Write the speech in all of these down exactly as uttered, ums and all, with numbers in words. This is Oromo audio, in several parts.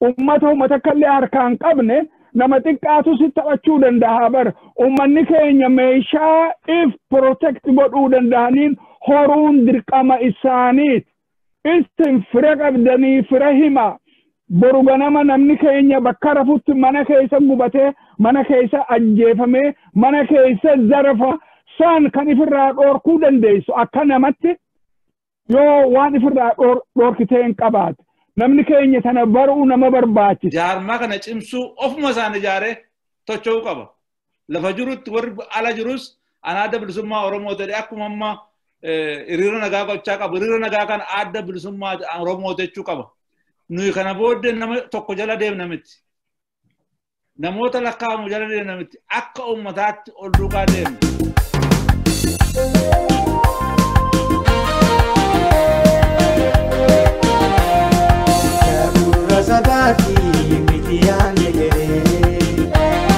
ummata ummata kallee harkaan qabne nama xiqqaatu si taphachuu danda'a bar ummanni keenya meeshaa if protect godhuu danda'aniin horuun dirqama isaaniit isin fira qabdanii fira hima boru ganama namni keenya bakka rafutti mana keessa gubatee mana keessa ajjeefamee mana keessa zarafa san kan ifirraa dhoorkuu dandeessu akka namatti yoo waan ifirraa dhoorkitee hin qabaate namni keenya tana baruu nama barbaachisa. Jaarmaa kana cimsuu ofuma isaan ijaaree tocha'uu qaba. Lafa jirutti warri ala jirus anaada bilisummaa Oromoo ta'e akkuma amma hiriira nagaa gochaa qabu. Hiriira nagaa kan adda bilisummaa Oromoo jechuu qaba. Nuyi kana booddee nama tokko jala deemna miti. Namoota lakkaa'amu jala deemna miti. Akka uummataatti ol duukaa deemna. Sabati mitiyaan egeree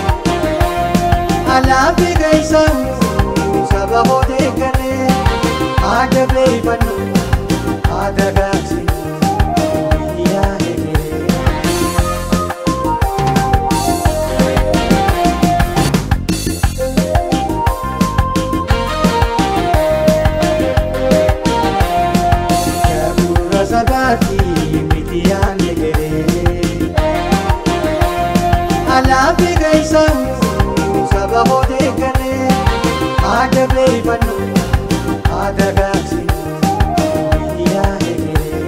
alaafi gaisamu saba hootee galee aada beefannu aada gaagsinu mitiyaan egeree. Kabura sabati mitiyaan alaafi gaisamu saba hootee galee aada beefannu aada gaagsinu biyyaa egeree.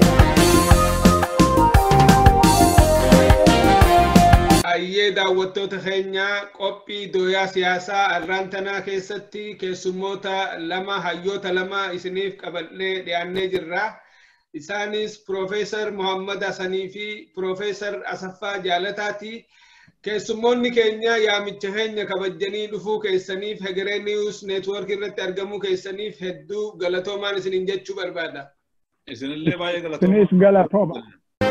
Ayyee daawwattoota keenyaa qophii dooyaa siyaasaa arraantanaa keessatti keessummoota lama hayyoota lama isiniif qabannee dhiyaannee jirra. Isaanis Profeesar Muhammad Hassanii fi Profeesar Asaffaa Jaalataati. Keessummoonni keenya yaamicha keenya kabajanii dhufuu keessaniif Hegeree News Network irratti argamuu keessaniif hedduu galatoomaan isiniin jechuu barbaada. Isinillee baay'ee galatooma. Isinis galatooma.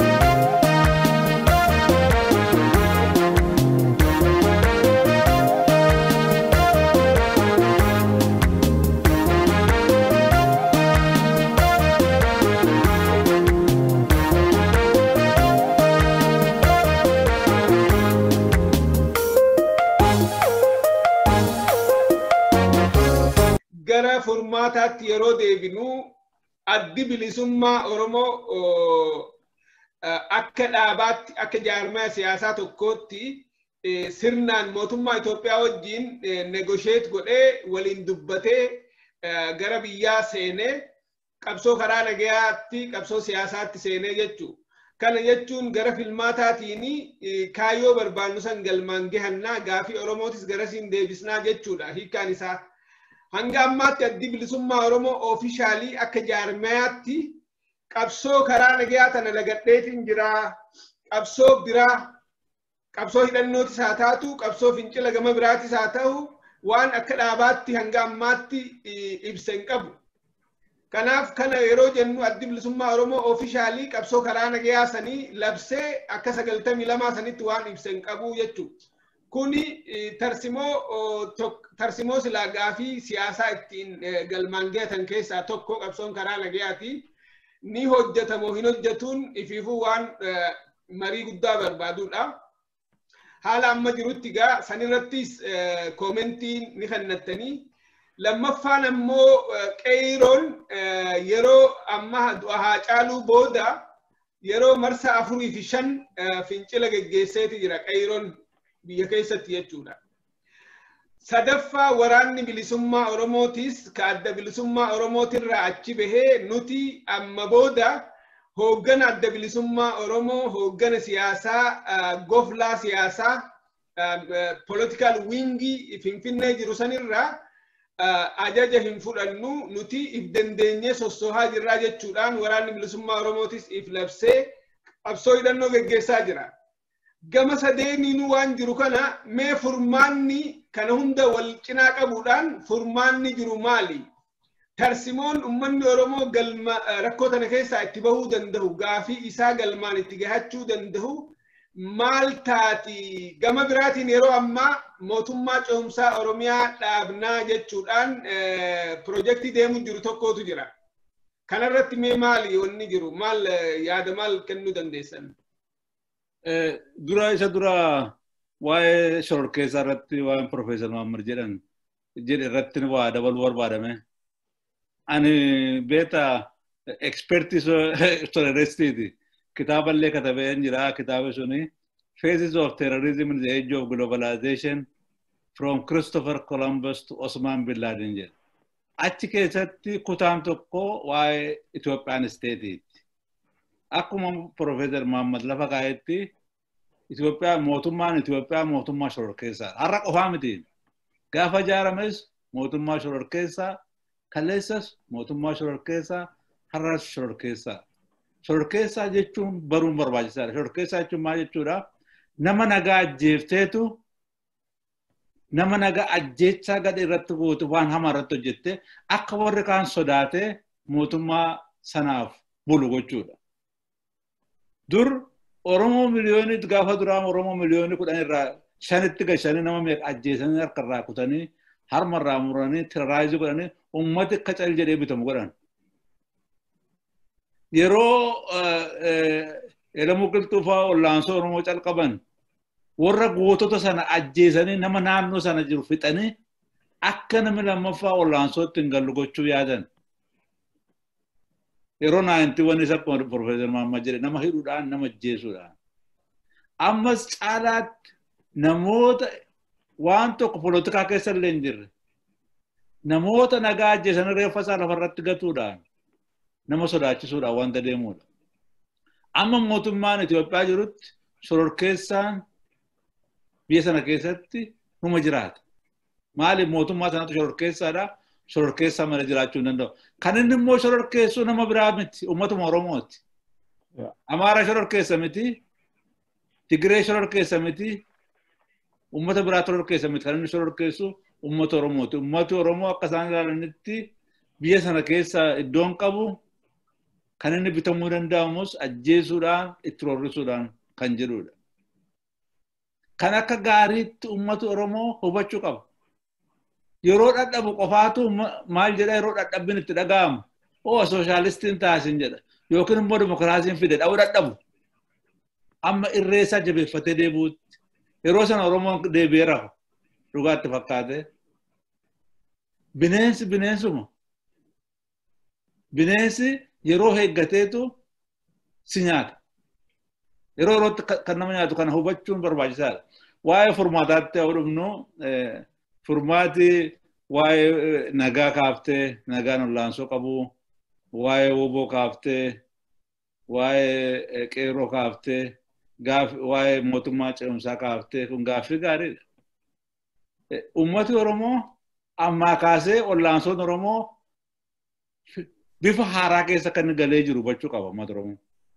Gara formaataatti yeroo deebinu addi bilisummaa Oromoo akka dhaabaatti akka jaarmaa siyaasaa tokkootti sirnaan mootummaa Itoophiyaa wajjin negotiate godhee waliin dubbatee gara biyyaa seenee qabsoo karaa nagayaatti qabsoo siyaasaatti seenee jechuudha. Kana jechuun gara filmaataatiin kaayyoo barbaannu san galmaan gahannaa gaafii Oromootis garasiin deebisnaa jechuudha hiikkaan isaa. Hanga ammaatti addi bilisummaa Oromoo oofishaalii akka jaarmayaatti qabsoo karaa nagayaa tana lagadheetiin jira. Qabsoo biraa qabsoo hidhannootis haa taatu qabsoo fincila gama biraatis haa ta'u waan akka dhaabaatti hanga ammaatti ibsa hin qabu. Kanaaf kana yeroo jennu addi bilisummaa Oromoo oofishaalii qabsoo karaa nagayaa sanii labsee akka sagaltamii lamaa sanitti waan ibsa hin qabu jechuudha. Kuni tarsimoo tarsimoo silaa gaafii siyaasaa ittiin galmaan gahatan keessaa tokko qabsoon karaa nagayaati. Ni hojjetamoo hin hojjetuun ifiifuu waan marii guddaa barbaadudha. Haala amma jirutti gaa sanirrattis koomentiin ni kennattanii. Lammaffaan ammoo qeeroon yeroo amma du'a caaluu booda yeroo marsa afurii fi shan fincila geggeesseeti jira qeeroon biyya keessatti jechuudha. Sadaffaa waraanni bilisummaa Oromootis ka adda bilisummaa Oromootirraa achi bahee nuti amma booda hooggana adda bilisummaa Oromoo hooggana siyaasaa goflaa siyaasaa political wingi finfinnee jiru sanirraa ajaja hin fudhannu nuti if dandeenyee sossohaa jirraa jechuudhaan waraanni bilisummaa Oromootis if labsee qabsoo hidhannoo geggeessaa jira. Gama sadeeniinu waan jiru kana mee furmaanni kana hunda wal cinaa qabuudhaan furmaanni jiru maali? Tarsimoon ummanni Oromoo galma rakkoo tana keessaa itti bahuu danda'u gaafii isaa galmaan itti gahachuu danda'u maal taati? Gama biraatiin yeroo ammaa mootummaa ce'umsaa Oromiyaa dhaabnaa jechuudhaan piroojeektii deemu jiru tokkotu jira. Kanarratti mee maali wanni jiru? Maal yaada maal kennuu dandeessan? dura isa dura waa'ee shororkeessaa irratti waa'een Profeesar Mahammad jedhan jedhe irratti waa dabaluu barbaadame. Ani beeta expertii terroristiiti. Kitaaba illee katabee jira. Kitaaba suni Phases of Terrorism in the Age of Globalization from Christopher Columbus to Osman bin Laden jedhe. Achi keessatti kutaan tokko waa'ee Itoophiyaan isteetiiti. Akkuma Profeesar Mahammad lafa kaa'etti Itoophiyaa mootummaan Itoophiyaa mootummaa shororkeessaa. Har'a qofaa miti. Gaafa ijaarames mootummaa shororkeessaa, kaleessas mootummaa shororkeessaa, har'as shororkeessaa. Shororkeessaa jechuun baruun barbaachisaadha. Shororkeessaa jechuun maal jechuudha? Nama nagaa ajjeefteetu nama nagaa ajjeechaa gadi irratti gootu waan hamaa irratti hojjette akka warri kaan sodaatee mootummaa sanaaf bulu gochuudha. Dur Oromoo miliyoonii gaafa duraan Oromoo miliyoonii kudhan irraa shanitti gashanii nama meeqa ajjeesanii harka irraa kutanii harma irraa muranii tiraraayizii godhanii uummati akka cal jedhee bitamu godhan. Yeroo Elamuu Qilxuufaa Ollaansoo Oromoo calqaban warra gootota sana ajjeesanii nama naannoo sana jiru fixanii akka namni lammaffaa Ollaansootti hin gallu gochuu yaadan. Yeroo naayintii waan isa Profeesar Mahammad jedhe nama hidhuudhaan nama ajjeesuudhaan. Ammas caalaatti namoota waan tokko polotikaa keessa illee hin jirre namoota nagaa ajjeesanii reeffa isaa lafarratti gatuudhaan nama sodaachisuudhaan wanta deemuudha. Amma mootummaan Itoophiyaa jirutti shororkeessaan biyya sana keessatti numa jiraata. Maaliif mootummaa sanatu shororkeessaadha? Shororkeessaa malee jiraachuu hin danda'u. Kan inni immoo shororkeessuu nama biraa miti, uummatuma Oromooti. Amaara shororkeessa miti, Tigree shororkeessa miti, uummata biraa shororkeessa miti. Kan inni shororkeessu uummata Oromooti. Uummati Oromoo akka isaan ilaalanitti biyya sana keessa iddoon qabu kan inni bitamuu danda'amus ajjeesuudhaan itti rorrisuudhaan kan jedhudha. Kan akka gaariitti uummati Oromoo hubachuu qaba. Yeroo dhadhabu qofaatu maal jedha yeroo dhadhabbiin itti dhaga'amu. Oo sooshaalistiin taasin jedha. Yookiin immoo dimokiraasiin fide dha'uu dhadhabu. Amma irreessaa jabeeffatee deebi'utti. Yeroo sana Oromoon deebi'ee rafa. Dhugaatti fakkaate. Bineensi bineensuma. Bineensi yeroo eeggateetu si nyaata. Yeroo yerootti kan nama nyaatu kana hubachuun barbaachisaadha. Waa'ee furmaataatti yoo dhufnu furmaati waa'ee nagaa kaaftee nagaan Ollaansoo qabu, waa'ee woboo kaaftee, waa'ee qeerroo kaaftee, waa'ee mootummaa ce'umsaa kaaftee kun gaaffii gaariidha. Uummati Oromoo ammaa kaasee Ollaansoon Oromoo bifa haaraa keessa kan galee jiru hubachuu qaba uummata Oromoo.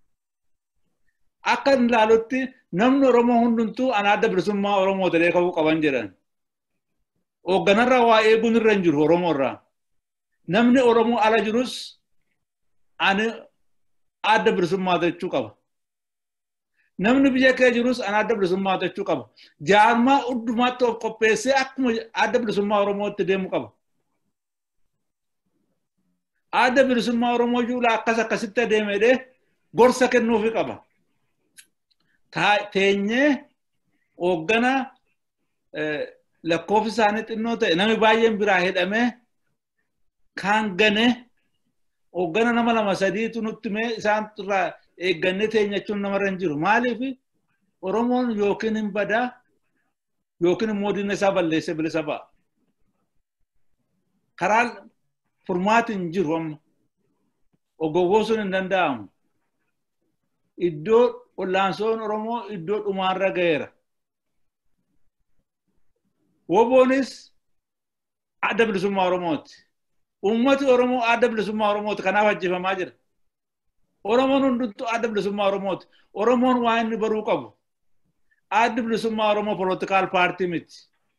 Akka ilaalutti namni Oromoo hundumtuu ana adda bilisummaa Oromoo ta'ee qabuu qaban jedhan. Hoogganarraa waa eeguun irra hin jiru Oromoo irraa. Namni Oromoo ala jirus ani adda bilisummaa ta'uu qaba. Namni biyya kee jirus ana adda bilisummaa ta'uu qaba. Jaarmaa hundumaatti of qopheessee akkuma adda bilisummaa Oromootti deemu qaba. Adda bilisummaa Oromoo juula akkas akkasitti adeemee gorsa kennuufi qaba. Teenyee hooggana lakkoofsi isaanii xinnoo ta'e namni baay'een biraa hidhamee kan gane hooggana nama lama sadiitu nutti mee isaan irraa eeggannee teenyachuun namarra hin jiru. Maaliif Oromoon yookiin hin badaa yookiin immoo diina isaa balleessee bilisa ba'a. Karaa furmaati hin jiru amma. Oggowwoosuun hin danda'amu. Iddoo Ollaansoon Oromoo iddoo dhumaarra ga'eera. Woboonis adda bilisummaa Oromooti. Uummati Oromoo adda bilisummaa Oromooti. Kanaaf ajjeefamaa jira. Oromoon hundumtuu adda bilisummaa Oromooti. Oromoon waa inni baruu qabu. Adda bilisummaa Oromoo politikaal paartii miti.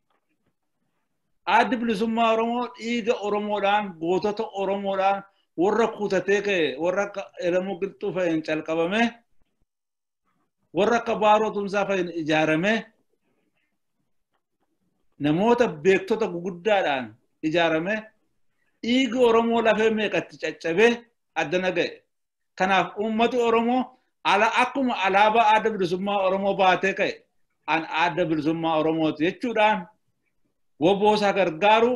Adda bilisummaa Oromoo dhiiga Oromoodhaan gootota Oromoodhaan warra kutatee ka'e warra Elamuu Qilxuu fa'een calqabame warra akka Baaroo Tumsaa fa'een ijaarame namoota beektota guguddaadhaan ijaarame dhiiga Oromoo lafee meeqatti caccabee addana ga'e. Kanaaf uummati Oromoo ala akkuma alaabaa adda bilisummaa Oromoo baatee ka'e an adda bilisummaa Oromooti jechuudhaan woboosaa gargaaru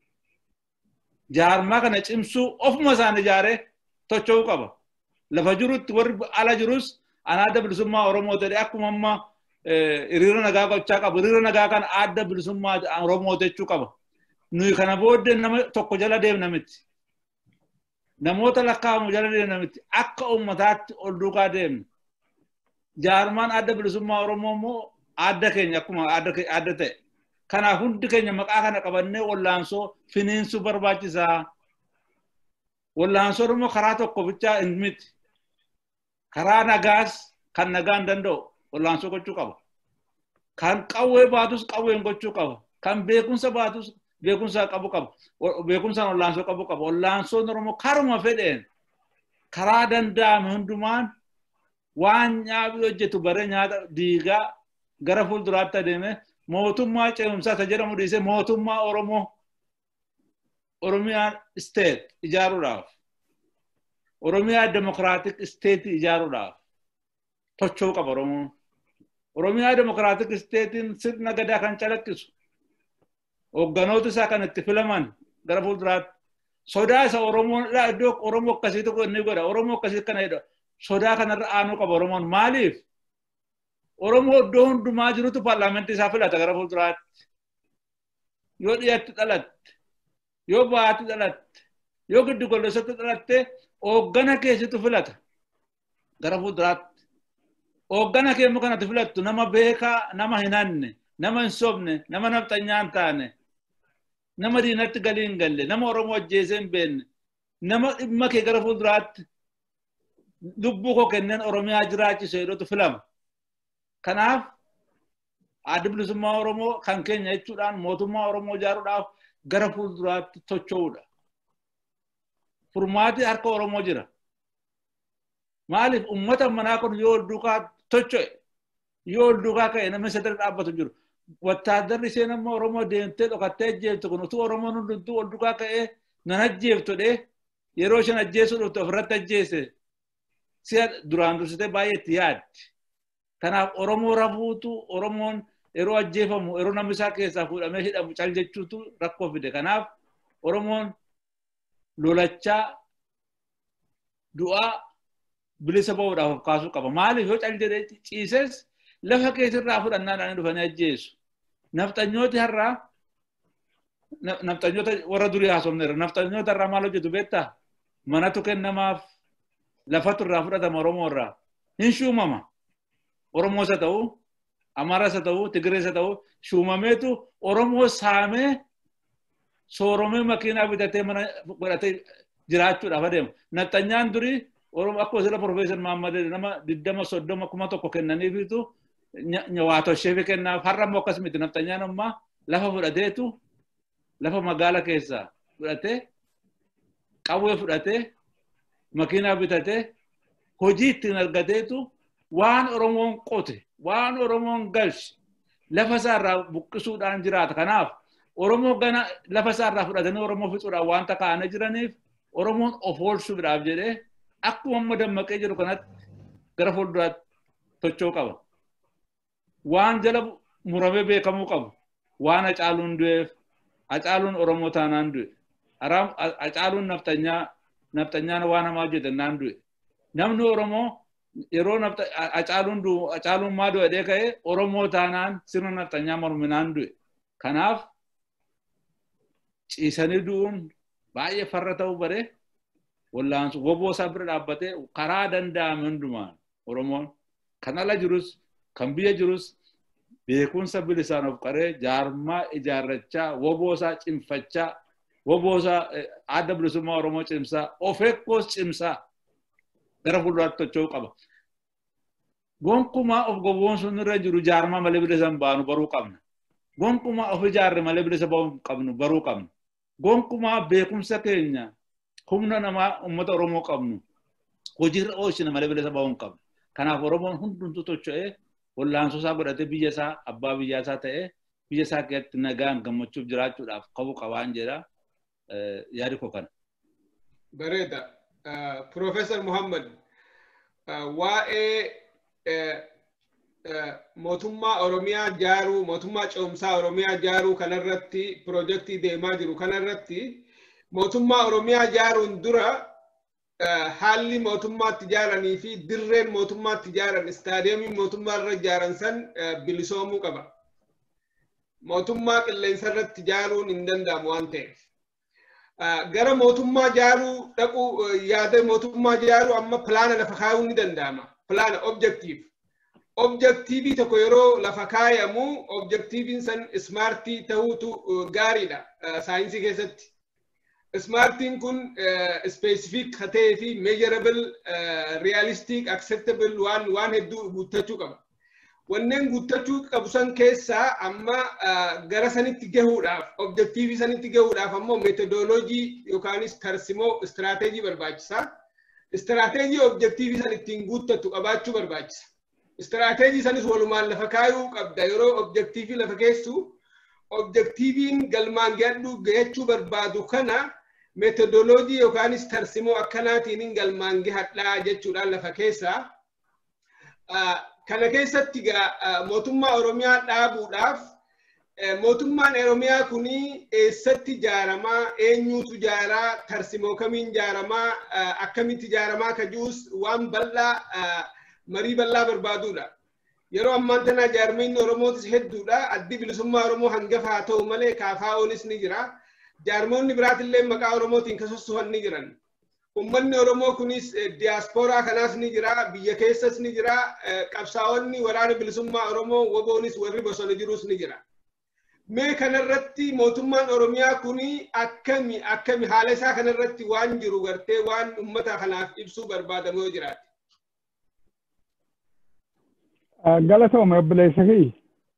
jaarmaa kana cimsuu ofuma isaan ijaaree tocho'uu qaba. Lafa jirutti warri ala jirus an adda bilisummaa Oromoo ta'e akkuma amma hiriira nagaa gochaa qabu. Hiriira nagaa kana adda bilisummaa Oromoo jechuu qaba. Nuyi kana booddee nama tokko jala deemna miti. Namoota lakkaa'amu jala deemna miti. Akka uummataatti ol duukaa deemna. Jaarmaan adda bilisummaa Oromoo immoo adda keenya akkuma adda ta'e. Kanaaf hundi keenya maqaa kana qabannee wallaansoo finiinsuu barbaachisaa. Wallaansoo immoo karaa tokko bichaa hin miti. Karaa nagaas kan nagaan danda'u wallaansoo gochuu qaba. Kan qawwee baatus qawween gochuu qaba. Kan beekumsa baatus beekumsa qabu qaba. Beekumsaan wallaansoo qabu qaba. Wallaansoon Oromoo karuma fedheen karaa danda'ame hundumaan waan nyaabii hojjetu bare nyaata diigaa gara fuulduraatti adeeme mootummaa ce'umsaa ta jedhamu dhiisee mootummaa Oromoo Oromiyaa state ijaaruudhaaf Oromiyaa democratic state ijaaruudhaaf tochoo qaba Oromoo. Oromiyaa democratic statein sirna gadaa kan calaqqisu hogganoota isaa kan itti filaman gara fuulduraatti sodaa isa Oromoon iddoo Oromoo akkasii tokko inni godha. Oromoo akkasii kana jedha. Sodaa kanarra aanuu qaba Oromoon. Maaliif? Oromoo iddoo hundumaa jirutu paarlaamantii isaa filata gara fuulduraatti. Yoo dhiyaatti dhalatte, yoo baatti dhalatte, yoo giddu galeessatti dhalatte hooggana keessitu filata gara fuulduraatti. Hooggana keemmu kanatti filattu nama beekaa, nama hin hanne, nama hin sobne, nama nafxanyaa hin taane, nama diinatti galii hin galle, nama Oromoo ajjeesee hin beekne, nama dhimma kee gara fuulduraatti lubbuu koo kenneen Oromiyaa jiraachisu jedhutu filama. Kanaaf adda bilisummaa Oromoo kan keenya jechuudhaan mootummaa Oromoo ijaaruudhaaf gara fuulduraatti tocho'uudha. Furmaati harka Oromoo jira. Maaliif uummata manaa kun yoo ol duukaa tocho'e yoo ol duukaa ka'e namni sadar dhaabbatu jiru. Wattaadarri isheen amma Oromoo deemtee dhokattee ajjeeftu kun utuu Oromoon hundumtuu ol duukaa ka'ee nan ajjeeftudhe yeroo isheen ajjeesuu dhufte ofirratti ajjeese si'a duraan dursitee baay'eetti yaaddi. Kanaaf Oromoo rafuutu Oromoon yeroo ajjeefamu yeroo namni isaa keessaa fuudhamee hidhamu cal jechuutu rakkoo fide. Kanaaf Oromoon lolachaa du'aa bilisa ba'uudhaaf kaasuu qaba. Maaliif yoo cal jedhee ciises lafa keessirraa fudhannaadhaan dhufanii ajjeesu. Nafxanyooti har'aa nafxanyoota warra durii haasofneera. Nafxanyoota irraa maal hojjetu beektaa? Manatu kennamaaf lafatu irraa fudhatama Oromoo irraa. Hin shuumama. Oromoo isa ta'uu, Amaaraa isa ta'uu, Tigiree isa ta'uu shuumameetu Oromoo saamee sooromee makiinaa bitatee mana godhatee jiraachuudhaaf adeema. Nafxanyaan durii Oromoo akkuma sila Profeesar Mahammad nama diddama soddoma kuma tokko kennaniifitu nyawaatoshee fi kennaaf. Har'a immoo akkas miti. Nafxanyaan ammaa lafa fudhateetu lafa magaala keessaa fudhatee qawwee fudhatee makiinaa bitatee hojii ittiin argateetu waan Oromoon qote waan Oromoon galche lafa isaarraa buqqisuudhaan jiraata. Kanaaf Oromoo gana lafa isaarraa fudhatanii Oromoo fixuudhaan wanta kaa'anii jiraniif Oromoon of oolchuudhaaf jedhee akkuma amma dammaqee jiru kanatti gara fuulduraatti tochoo qaba. Waan jala muramee beekamuu qabu. Waan Hacaaluun du'eef Hacaaluun Oromoo taanaan du'e. Hacaaluun naftanyaa nafxanyaan waan hamaa jedhannaan du'e. Namni Oromoo yeroo Hacaaluun du'u Hacaaluun maa du'e jedhee ka'ee Oromoo taanaan sirna nafxanyaa morminaan du'e. Kanaaf ciisanii du'uun baay'ee farra ta'uu baree wallaansu woboo isaa bira dhaabbatee karaa danda'ame hundumaan Oromoon kan ala jirus kan biyya jirus beekumsa bilisaan of qaree jaarmaa ijaarrachaa woboo isaa cimfachaa woboo isaa adda bilisummaa Oromoo cimsaa of eeggoos cimsaa gara fuulduraatti tochoo qaba. Gonkumaa of gowwoomsuun irra jiru jaarmaa malee bilisa hin baanu baruu qabna. Gonkumaa of ijaarre malee bilisa ba'uu qabnu baruu qabna. Gonkumaa beekumsa keenya humna namaa uummata Oromoo qabnu hojiirra oolchina malee bilisa ba'uu hin qabnu. Kanaaf Oromoon hundumtuu tocho'ee wallaansoo isaa godhatee biyya isaa abbaa biyyaa isaa ta'ee biyya isaa keessatti nagaan gammachuuf jiraachuudhaaf qabu qabaan jedha yaadi koo kana. Bareeda. Profeesar Muhammad waa'ee mootummaa Oromiyaa jaaruu mootummaa ce'umsaa Oromiyaa jaaruu kanarratti piroojeektii deemaa jiru kanarratti mootummaa Oromiyaa jaaruun dura haalli mootummaatti ijaaranii fi dirreen mootummaatti ijaaran istaadiyeemii mootummaa irra ijaaran san bilisoomuu qaba. Mootummaa qilleensa irratti ijaaruun hin danda'amu waan ta'eef. Gara mootummaa jaaruu dhaquu yaada mootummaa jaaruu amma pilaana lafa kaa'uun ni danda'ama. Pilaana objektiif. Objektiivii tokko yeroo lafa kaayamu objektiiviin san ismaartii ta'uutu gaariidha saayinsii keessatti. Smartiin kun specific hatee fi measurable realistic acceptable waan waan hedduu guuttachuu qaba. Wanneen guuttachuu qabu san keessaa amma gara sanitti gahuudhaaf objektiivii sanitti gahuudhaaf ammoo methodology yookaanis tarsimoo istiraatejii barbaachisa. Istiraatejii objektiivii san ittiin guuttattu qabaachuu barbaachisa. Istiraatejii sanis walumaan lafa kaayuu qabda yeroo objektiivii lafa keessu objektiiviin galmaan gahuu gahachuu barbaadu kana methodology yookaanis tarsimoo akkanaatiin galmaan gahadhaa jechuudhaan lafa keessaa. Kana keessatti mootummaa Oromiyaa dhaabuudhaaf mootummaan Oromiyaa kuni eessatti ijaaramaa eenyuutu ijaaraa tarsimoo kamiin ijaaramaa akkamitti ijaaramaa kajuus waan bal'aa marii bal'aa barbaaduudha. Yeroo ammaan tana jaarmeenni Oromootis hedduudha. Addi bilisummaa Oromoo hangafa haa ta'u malee kaafaa'oonis ni jira. Jaarmoonni biraatillee maqaa Oromootiin kan sossohan ni jiran. Uummanni Oromoo kunis diyaaspooraa kanaas ni jira, biyya keessas ni jira, qabsaa'onni waraana bilisummaa Oromoo waboonis warri bosona jirus ni jira. Mee kanarratti mootummaan Oromiyaa kuni akkami akkami haala isaa kanarratti waan jiru gartee waan uummata kanaaf ibsuu barbaadamu yoo jiraate. Galatooma obboleessa kee.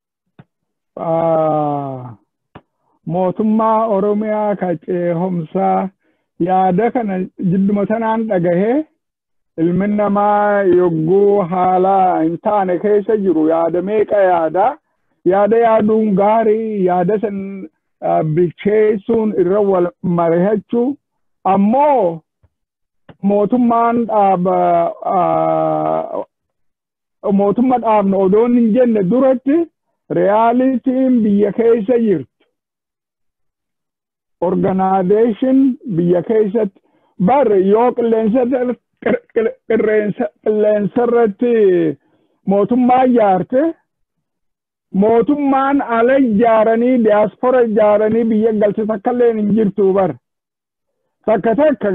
Mootummaa Oromiyaa ka ceehomsaa yaada kana jidduma sanaan dhagahee ilmi namaa yogguu haala hin taane keessa jiru yaada meeqa yaada yaada yaaduun gaarii yaada san bilcheessuun irra wal mari'achuu ammoo mootummaan dhaaba mootummaa dhaabna odoon hin jenne duratti reyaalitiin biyya keessa jirtu. Organization biyya keessatti bar yoo qilleensarratti mootummaa ijaarte mootummaan ala ijaaranii diyaaspoora ijaaranii biyya galche takkallee hin jirtu bar takka takka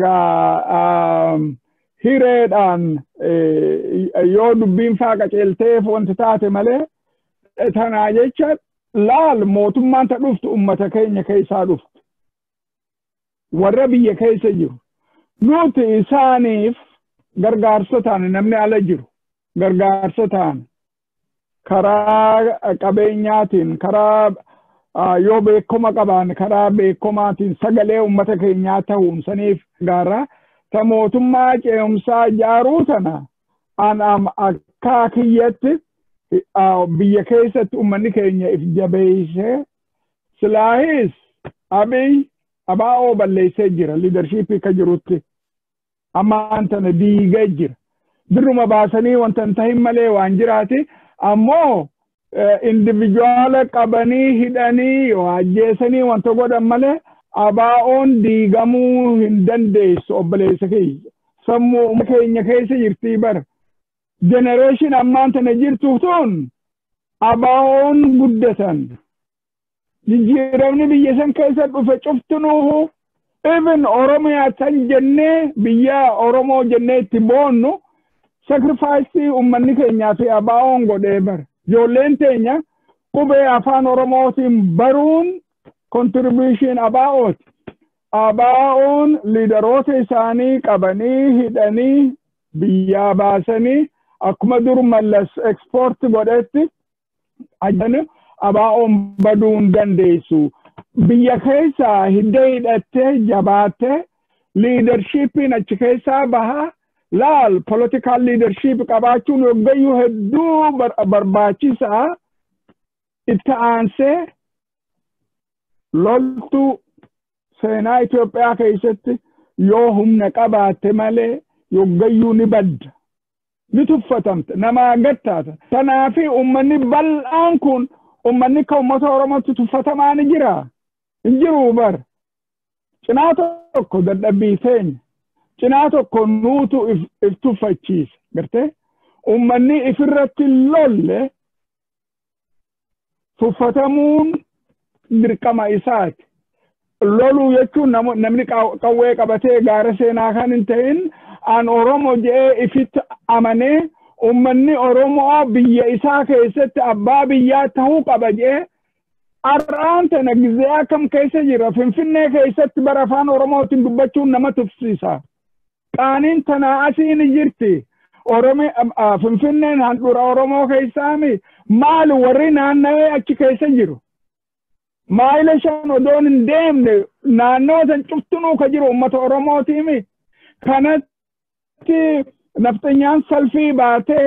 hireedhaan yoo dubbiin faa qaceelteef wanti taate malee tanaa jecha laal mootummaan ta dhuftu ummata keenya keessaa dhuftu. Warra biyya keessa jiru nuti isaaniif gargaarsa taane namni ala jiru gargaarsa taane karaa qabeenyaatiin karaa yoo beekoma qaban karaa beekomaatiin sagalee ummata keenyaa ta'uun saniif gaara ta mootummaa ce'umsaa ijaaruu tana an akka kiyyatti biyya keessatti ummanni keenya if jabeessee silaahis abiy abaa'oo balleessee jira liidarshiipii ka jirutti ammaan tana diigee jira dirruma baasanii wanta hin tahin malee waan jiraati ammoo individuaala qabanii hidhanii yoo ajjeesanii wanta godhan malee abaa'oon diigamuu hin dandeessu obboleessa keessa sammuu keenya keessa jirtii bara generation ammaan tana jirtu tun abaa'oon guddatan jijjiiramni biyya san keessa dhufe cuftunuuhu even Oromiyaa san jennee biyya Oromoo jennee itti boonnu sacrifice ummanni keenyaa fi abaa'oon godhee bara ijoolleen teenya qubee afaan Oromootiin baruun contribution abaa'ooti. Abaa'oon liidaroota isaanii qabanii hidhanii biyyaa baasanii akkuma dur mallas export godhetti ajjanii abaa'oon baduun dandeessu biyya keessaa hidda hidhattee jabaattee leadershipiin achi keessaa bahaa laal political leadership qabaachuun yoggayyuu hedduu barbaachisaa itti aansee loltuu seenaa Itoophiyaa keessatti yoo humna qabaatte malee yoggayyuu ni badda ni tuffatamte namaa gattaata tanaafi ummanni bal'aan kun ummanni ka ummata Oromootti tuffatamaa ni jira hin jiru bar cinaa tokko dadhabbii teenya cinaa tokko nuutu if tuffachiisa gartee ummanni ifirratti lolle tuffatamuun dirqama isaati loluu jechuun namni qawwee qabatee gaara seenaa kan hin ta'in an Oromoo jee ifitti amanee ummanni Oromoo biyya isaa keessatti abbaa biyyaa ta'uu qaba jee arraan tana gizee akkam keessa jira Finfinnee keessatti bara afaan Oromootiin dubbachuun nama tufsiisa qaaniin tana asii ni jirti Oromoo Finfinneen handhuura Oromoo keessaami maal warri naannawee achi keessa jiru maayila shan odoon hin deemne naannoo san cuftunuu ka jiru ummata Oromootiimi kanatti nafxanyaan salfii baatee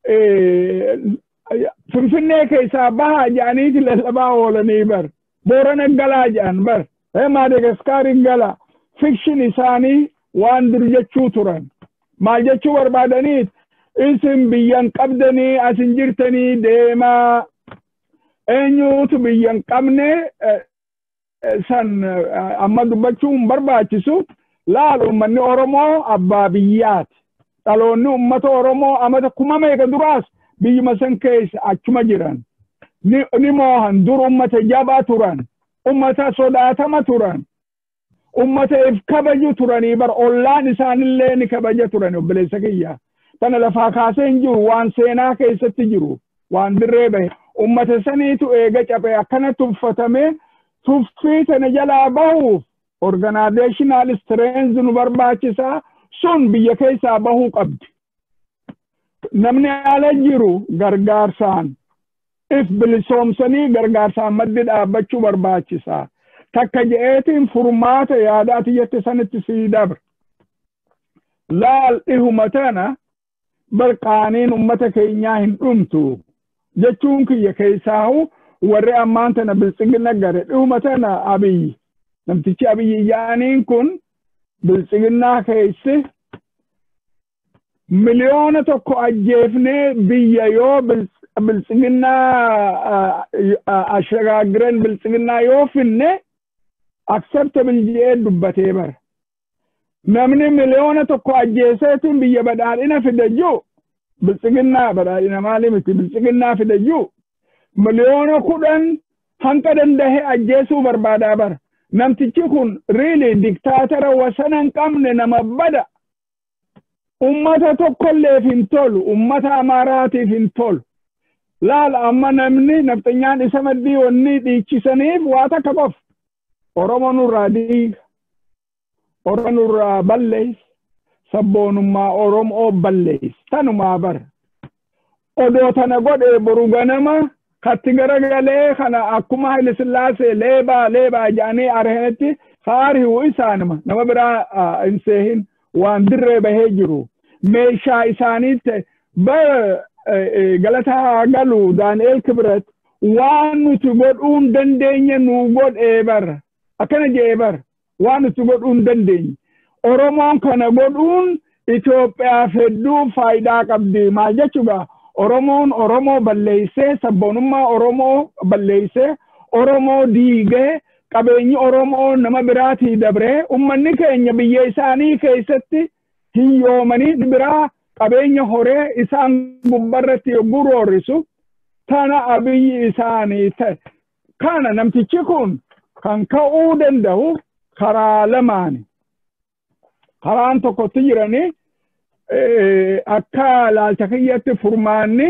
Finfinnee keessaa bahaa jedhaniiti lallabaa oolanii bar Boorana galaa jedhan bar Maadagaskaarin gala fikshin isaanii waan dur jechuu turan maal jechuu barbaadaniit isin biyyan qabdanii asin jirtanii deemaa eenyuutu biyyan qabne san amma dubbachuun barbaachisu laal ummanni Oromoo abbaa biyyaati dhaloonni ummata Oromoo amata kuma meeqa duraas biyyuma san keessa achuma jiran ni moohan dur ummata jabaa turan ummata sodaatama turan ummata if kabaju turanii bar ollaan isaanillee ni kabaja turan obboleessa kiyya tana lafaa kaasee hin jiru waan seenaa keessatti jiru waan dirree bahe ummata saniitu eega caphee akkana tuffatame tuffii tana jalaa bahuuf organizational strength nu barbaachisaa sun biyya keessaa bahuu qabdi namni ala jiru gargaarsaan if bilisoomsanii gargaarsaan maddi dhaabbachuu barbaachisaa takka je'eetiin furmaata yaadaati jette sanitti sii dabre laal dhihuma tana barqaaniin ummata keenyaa hin dhumtu jechuun kiyya keessaahu warri ammaan tana bilchigina gare dhihuma tana Abiyyi namtichi Abiyyi yaaniin kun bilchiginaa keessi miliyoona tokko ajjeefnee biyya yoo bilchiginaa ashagaagiran bilchiginaa yoo finne acceptable jee dubbatee bara namni miliyoona tokko ajjeeseetiin biyya badhaadhina fidajuu bilchiginaa badhaadhina maali miti bilchiginaa fidajuu miliyoona kudhan hanqa dandahe ajjeesuu barbaadaa bara namtichi kun really diktaatara wasana hin qabne nama bada ummata tokkolleef hin tolu ummata Amaaraatiif hin tolu laal amma namni nafxanyaan isa maddii wanni dhiichisaniif waa takka qof Oromoo nurraa diiga Oromoo nurraa balleessa sabboonummaa Oromoo balleessa tanumaa bara odoo tana godhee boru ganama katti garagalee kana akkuma Haile Sillaasee leebaa leebaa jedhanii arhenetti haari'uu isaanima nama biraa hin seehin waan dirree bahee jiru meeshaa isaaniitti bara galataa galu Daani'eel Kibret waan nuti godhuun dandeenye nu godhee bara akkana jee bara waan nuti godhuun dandeenye Oromoon kana godhuun Itoophiyaaf hedduu faayidaa qabdi maal jechuudha Oromoon Oromoo balleessee sabboonummaa Oromoo balleessee Oromoo diigee qabeenyi Oromoo nama biraatii dabree ummanni keenya biyya isaanii keessatti hiyyoomanii biraa qabeenya horee isaan gubbarratti yogguu roorrisu tana Abiyyi isaanii ta'e kana namtichi kun kan ka'uu danda'u karaa lamaani karaan tokkotti jiranii akka laalcha kiyyatti furmaanni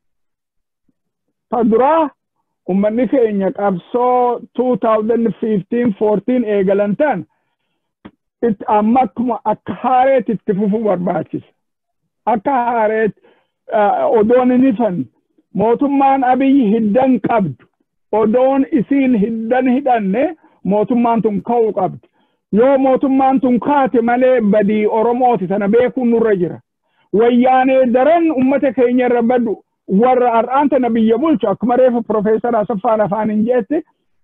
ta duraa ummanni keenya qabsoo two thousand fifteen fourteen eegalantan itti amma akkuma akka haareetti itti fufuu barbaachisa akka haareetti odoon hin ifan mootummaan Abiyyi hiddan qabdu odoon isiin hiddan hidhanne mootummaan tun ka'uu qabdi yoo mootummaan tun kaate malee badii Oromooti tana beekuun nurra jira wayyaanee daran ummata keenya irra badu warra har'aan tana biyya bulchu akkuma reefu Profeesar Asaffaan Afaaniin jeetti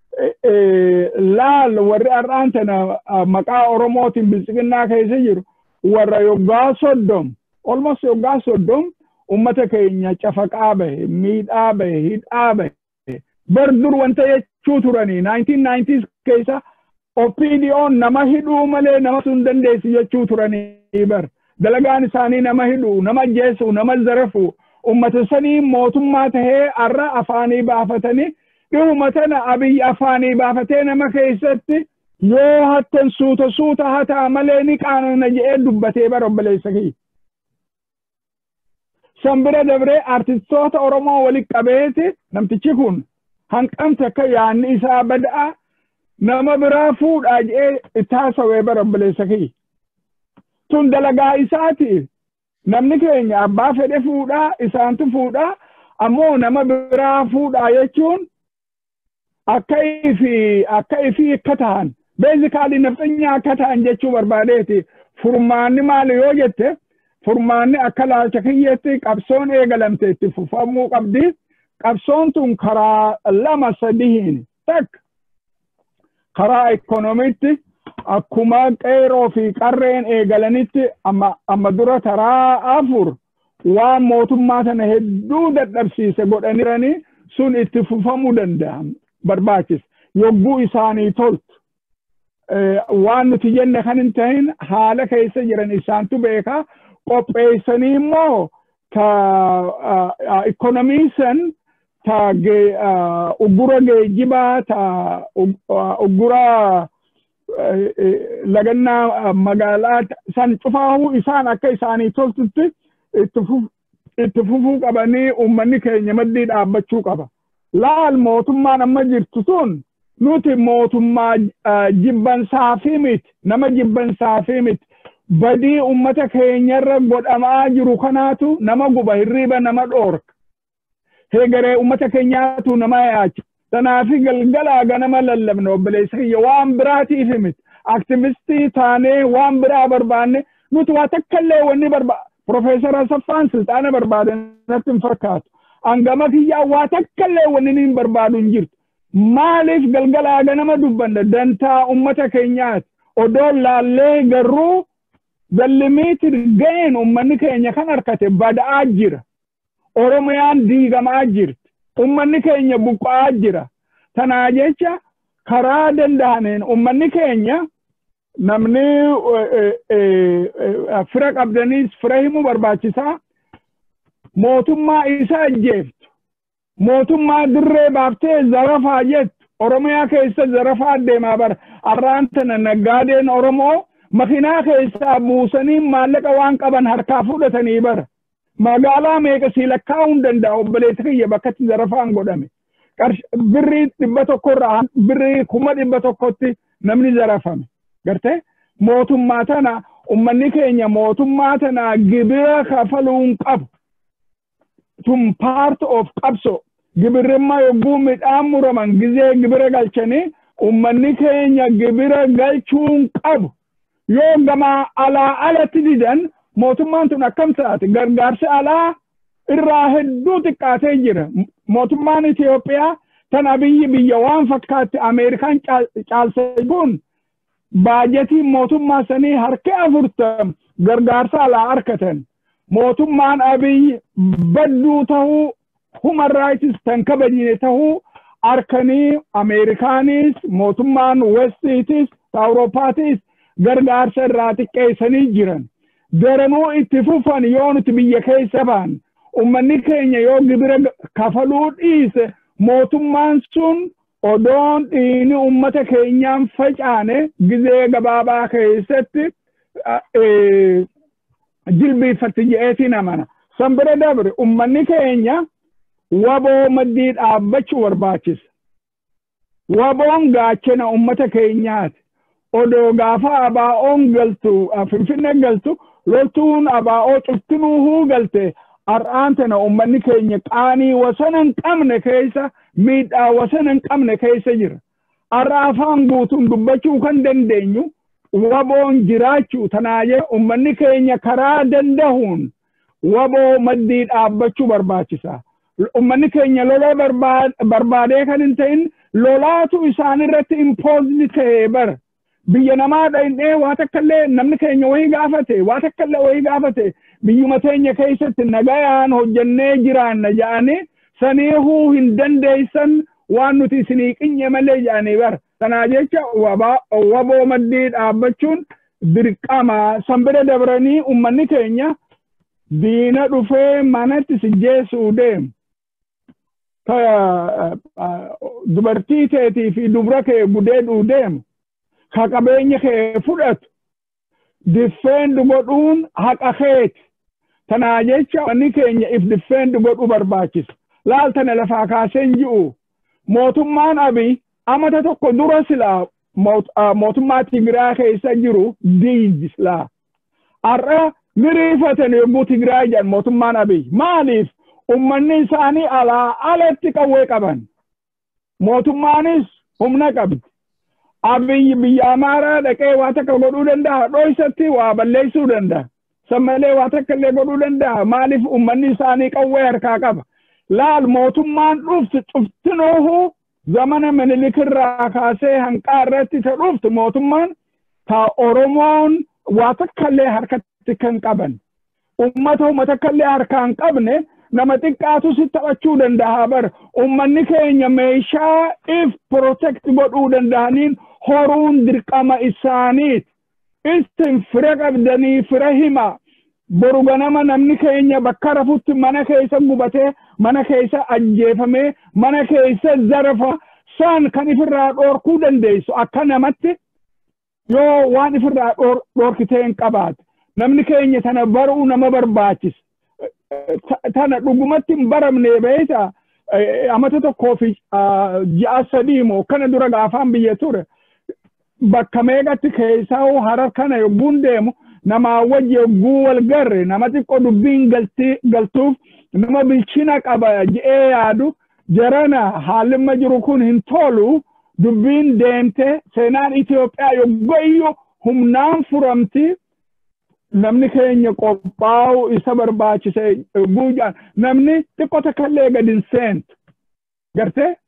laal warri har'aan tana maqaa Oromootiin bilchiginaa keessa jiru warra yoggaa soddom almost yoggaa soddom ummata keenya cafaqaa bahe miidhaa bahe hidhaa bahe bar dur wanta jechuu turanii nineteen nineties keessa O P D O nama hidhuu malee nama sun dandeessi jechuu turanii bar dalagaan isaanii nama hidhuu nama ajjeesuu nama zarafuu ummata sanii mootummaa tahee arra afaanii baafatanii dhihuma tana Abiy afaanii baafatee nama keessatti yoo hattan suuta suuta hataa malee ni qaanana jedhee dubbatee bara obboleessa kiyya. Sambira dabree artistoota Oromoo walitti qabeeti namtichi kun hanqamte akka yaanni isaa bada'a nama biraa fuudhaa jedhee itti haasawee bara obboleessa kiyya. Tun dalagaa isaati. Namni keenya abbaa fedhe fuudhaa isaantu fuudhaa ammoo nama biraa fuudhaa jechuun akka ifi akka ifi akka ta'an basically nafxanya akka ta'an jechuu barbaadeeti. Furmaanni maali yoo jette furmaanni akka laalcha kiyyeetti qabsoon eegalamte itti fufamuu qabdi. Qabsoon tun karaa lama sadiin takka karaa ekonomiitti akkuma qeeroo fi qarreen eegalanitti amma amma dura taraa afur waan mootummaa tana hedduu dadhabsiise godhaniranii sun itti fufamuu danda'am barbaachis yogguu isaanii toltu waan nuti jenne kan hin ta'in haala keessa jiran isaantu beeka qopheessanii immoo ta ekonomiisan ta uggura geejjibaa ta uggura lagannaa magaalaa san cufaahu isaan akka isaanii toltutti itti fufuu qabanii uummanni keenya maddii dhaabbachuu qaba. Laal mootummaan amma jirtu sun nuti mootummaa jibbansaafii miti nama jibbansaafii miti badii uummata keenyarra godhamaa jiru kanaatu nama guba hirriiba nama dhoorka. Heegaree uummata keenyaatu nama yaacha. Tanaafi galgalaa ganama lallabna obboleessa kiyya waan biraatiif miti aktivistii taanee waan biraa barbaanne nuti waa takkallee wanni barbaada. Profeesar Asaffaan silxaana barbaadan natti hin fakkaatu. Angama kiyyaa waa takkallee wanni hin barbaadu hin jirtu. Maaliif galgalaa ganama dubbanna dantaa uummata keenyaati. Odoo laallee garuu dallimiitir ga'een uummanni keenya kan harkate bada'aa jira. Oromiyaan diigamaa jirti. Uummanni keenya buqqa'aa jira. Tanaa jecha karaa danda'ameen uummanni keenya namni fira qabdaniis fira himuu barbaachisaa. Mootummaa isa ajjeeftu. Mootummaa dirree baaftee zarafaa jettu. Oromiyaa keessa zarafaa deemaa bara. Arraan tana naggaadeen Oromoo makiinaa keessaa buusanii maallaqa waan qaban harkaa fudhatanii bara. Magaalaa meeqa si lakkaa'uun danda'a obboleessa kiyya bakkatti zarafaan godhame. Birrii dhibba tokkorraa birrii kuma dhibba tokkotti namni zarafame. Gartee mootummaa tana uummanni keenya mootummaa tana gibira kafaluun qabu. Tun part of qabso. Gibirrimmaa yogguu midhaan muraman gizee gibira galchanii uummanni keenya gibira galchuun qabu. Yoo gama alaa alatti didan mootummaan tun akkam taate gargaarsa alaa irraa hedduu xiqqaatee jira. Mootummaan Itoophiyaa tan Abiyyi biyya waan fakkaatti Ameerikaan caalsee kun baajetii mootummaa sanii harka afurtam gargaarsa alaa harkatan. Mootummaan Abiyyi badduu tahuu human rights tan kabajine tahuu harkanii Ameerikaanis mootummaan Westiitis Awurooppaatis gargaarsa irraa xiqqeessanii jiran. Daranuu itti fufan yoo nuti biyya keessa baan uummanni keenya yoo gibira kafaluu dhiise mootummaan sun odoon dhiini uummata keenyaan facaane gizee gabaabaa keessatti jilbiifatti je'eetiin amana. San bira dabre uummanni keenya waboo maddii dhaabbachuu barbaachisa. Waboon gaachana uummata keenyaati. Odoo gaafa abaa'oon galtu Finfinnee galtu loltuun abaa'oo cuftinuuhuu galte har'aan tana uummanni keenya qaanii wasana hin qabne keessa miidhaa wasana hin qabne keessa jira. Har'a afaan guutuun dubbachuu kan dandeenyu waboon jiraachuu tanaayee uummanni keenya karaa dandahuun waboo maddii dhaabbachuu barbaachisa. Uummanni keenya lola barbaadee kan hin ta'in lolaatu isaan irratti impoozdi ta'ee bara. Biyya namaa dhayinee waa takkallee namni keenya wayii gaafate waa takkallee wayii gaafate biyyuma teenya keessatti nagayaan hojjennee jiraanna jedhanii saniihuu hin dandeessan waan nuti isinii qinye malee jedhanii bara. Kanaa jecha waboo maddii dhaabbachuun dirqama. San bira dabranii uummanni keenya diina dhufee manatti si jeesuu deemu. Dubartii teetii fi dubra kee gudeedhuu deemu. Ka qabeenya kee fudhatu. Diffeendu godhuun haqa keeti. Tanaa jecha uummanni keenya if diffeendu godhuu barbaachisa. Laaltana lafaa kaaseen ji'u. Mootummaan Abiy amata tokko dura silaa mootummaa Tigiraa keessa jiru diidi silaa. Har'a miriifatan yogguu Tigiraa jedhan mootummaan Abiy. Maaliif? Uummanni isaanii alaa alatti qawwee qaban. Mootummaanis humna qabdi. Abiy biyya Amaaraa dhaqee waa takka godhuu danda'a. Dhoysatti waa balleessuu danda'a. Sammalee waa takka illee godhuu danda'a. Maaliif uummanni isaanii qawwee harkaa qaba? Laal mootummaan dhuftu cuftinoohu zamana Minilikirraa kaasee hanqaa irratti ta dhuftu mootummaan ta Oromoon waa takka illee harkatti kan qaban. Uummata uummata takka illee harkaa hin qabne nama xiqqaatu si taphachuu danda'a bar. Uummanni keenya meeshaa if protect godhuu danda'aniin horuun dirqama isaaniiti. Isin fira qabdanii fira hima. Boru ganama namni keenya bakka rafutti mana keessa gubatee mana keessa ajjeefamee mana keessa zarafa san kan ifirraa dhoorkuu dandeessu akka namatti yoo waan ifirraa dhoorkitee hin qabaate. Namni keenya tana baruu nama barbaachisa. Tana dhugumatti hin baramne beekta amata tokkoo fi ji'a sadii moo kana dura gaafaan biyya ture. Bakka meeqatti keessaa harar kana yogguun deemu nama wajji yogguu wal garre nama xiqqoo dubbiin galtuuf nama bilchina qaba je'ee yaadu jarana haalli jiru kun hin tolu dubbiin deemte seenaan Itoophiyaa yoggooyyuu humnaan furamti. Namni keenya qophaa'u isa barbaachise guujaan namni xiqqoo takkallee gad hin seentu. Gartee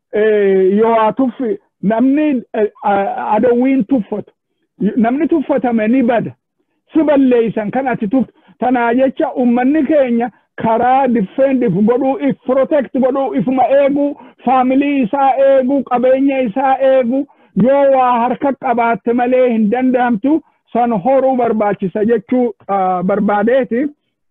yoo haa tuffi namni adawwiin tuffatu. Namni tuffatame ni bada. Si balleessan kan ati tuftu. Tanaa jecha uummanni keenya karaa diffeendiif godhuu if protect godhuu ifuma eeguu faamilii isaa eeguu qabeenya isaa eeguu yoo waa harka qabaatte malee hin danda'amtu. San horuu barbaachisa jechuu barbaadeeti.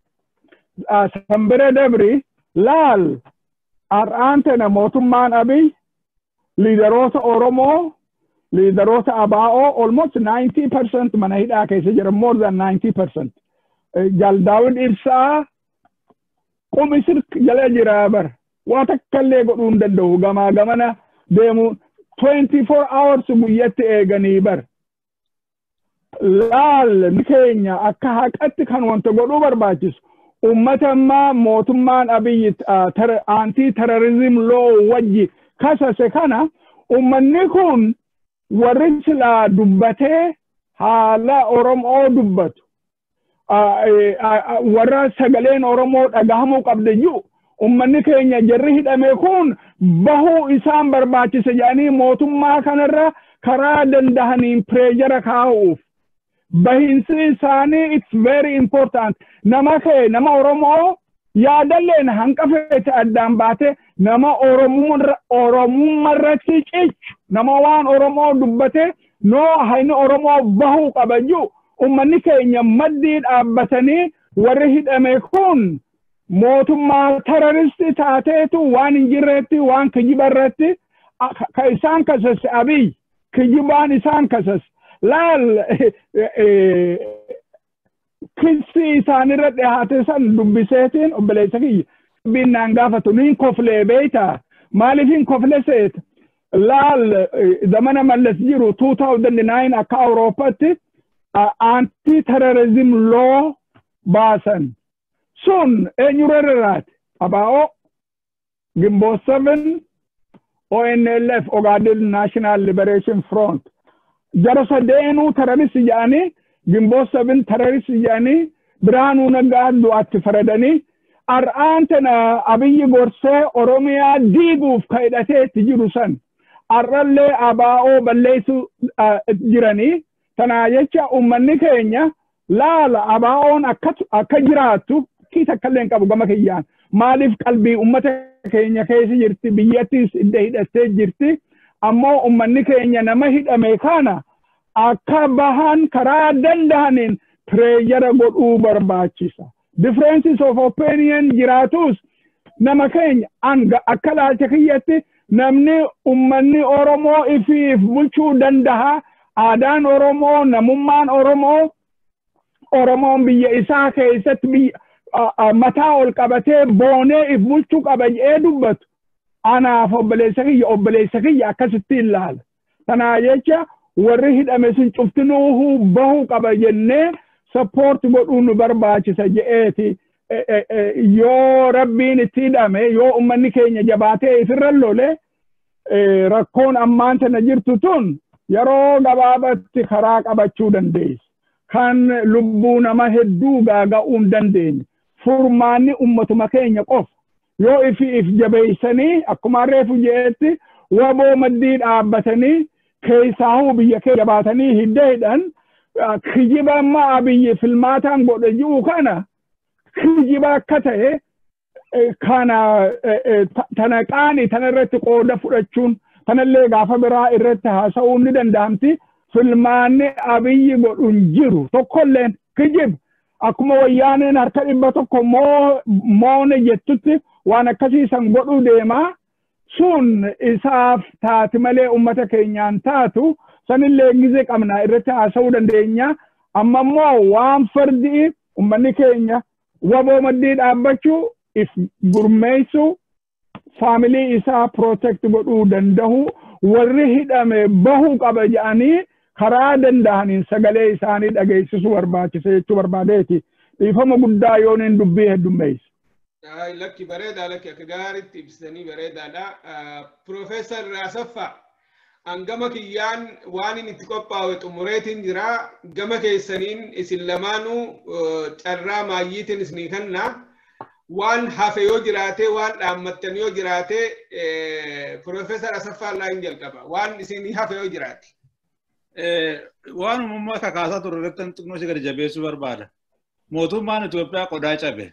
San bira dabri laal har'aantana mootummaan Abiy liidaroota Oromoo liidaroota Abaa'oo almost ninety percent mana hidhaa keessa jira more than ninety percent. Jaldaawwan ibsaa qumisir jala jira bar waa takkallee godhuu hin danda'u gamaa gamana deemu twenty-four hours guyyatti eeganii bar. Laal ni keenya akka haqatti kan wanta godhuu barbaachisu ummata ammaa mootummaan Abiy anti terrorism law wajji kasase kana ummanni kun warri silaa dubbatee haala Oromoo dubbatu warra sagaleen Oromoo dhagahamuu qabde jiru ummanni keenya jarri hidhame kun bahuu isaan barbaachisa jedhanii mootummaa kanarra karaa dandahaniin pireejara kaa'uuf. Bahinsi isaanii it's very important. Nama kee nama Oromoo yaadalleen hanqafeete addaan baate nama Oromummaarratti cichu nama waan Oromoo dubbate noo hayni Oromoo bahuu qabaju ummanni keenya maddii dhaabbatanii warri hidhame kun mootummaa terroristii taateetu waan hin jirreetti waan kijibarratti ka isaan kasase Abiy kijibaan isaan kasase. Laal kissi isaanirra dhiyaate san dubbiseetiin obboleessa kiyya binnaan gaafatu niin koflee beeyta maaliif hin kofle seeta laal zamana mallas jiru two thousand nine akka Awurooppatti anti terrorism law baasan sun eenyurarraati Abaa'oo Gimboot seven O N L F Ogaden National Liberation Front jara sadeenu terrorist jaani Gimboot seven terrorist jaani Biraanuu Naggaa du'atti faradanii ar'aantana Abiyyi gorsee Oromiyaa diiguuf kaydhateetti jiru san arrallee Abaa'oo balleessu jiranii tanaa jecha ummanni keenya laala abaa'oon akka jiraattu kiisa akkalleen qabu gama kiyyaan maaliif qalbii ummata keenya keessa jirti biyyattis idda hidhattee jirti ammoo ummanni keenya nama hidhame kana akka bahan karaa dandahaniin pireejara godhuu barbaachisa. Differences of opinion jiraatus nama keenya anga akka laalcha kiyyatti namni ummanni Oromoo ifiif bulchuu dandaha aadaan Oromoo namummaan Oromoo Oromoon biyya isaa keessatti biyya mataa ol qabatee boonee if bulchuu qaba jedhee dubbatu anaaf obboleessa kiyya obboleessa kiyya akkasitti ilaala. Tanaa jecha warri hidhame sun cuftinuuhu bahuu qaba jennee support godhuu nu barbaachisa jedheeti. Yoo rabbiin itti hidhame yoo ummanni keenya jabaatee ifirra lole rakkoon ammaan tana jirtu tun yeroo gabaabatti karaa qabachuu dandeessi. Kan lubbuu nama hedduu gaaga'uu hin dandeenye. Furmaanni ummatuma keenya qofa. Yoo ifi if jabeessanii akkuma reefu jedhetti waboo maddii dhaabbatanii keessaahuu biyya kee jabaatanii hidda hidhan kijiba ammaa biyyi filmaataan godhe jiru kana kijiba akka ta'e kana tana qaani tana irratti qooda fudhachuun tanallee gaafa biraa irratti haasa'uu ni danda'amti. Filmaanni abiyyi godhun jiru tokkolleen kijib akkuma wayyaaneen harka dhibba tokko moone jettutti waan akkasiisan godhuu deemaa sun isaaf taati malee ummata keenyaan taatu sanillee gizee qabna irratti haasa'uu dandeenya. Amma immoo waan fardi ummanni keenya waboo maddii dhaabbachuu if gurmeessu faamilii isaa protect godhuu danda'u warri hidhame bahuu qaba jedhanii karaa danda'aniin sagalee isaanii dhageessisuu barbaachisa jechuu barbaadeeti. Dhiifama guddaa yooniin dubbii heddummeessa. Lakki bareedaa lakki akka gaariitti ibsitanii bareedaadha. Profeesar Asaffaa hangama kiyyaan waan inni itti qophaa'e xumureetiin jira. Gama keessaniin isin lamaanuu carraa maayyiitiin isinii kenna. Waan hafe yoo jiraate waan dhaammattan yoo jiraate Profeesar Asaffaa irraa hin jalqaba. Waan isinii hafe yoo jiraate. Waan uumammaa kakaasaa ture irratti xiqqoo si gadi jabeessuu barbaada. Mootummaan Itoophiyaa qodaa cabe.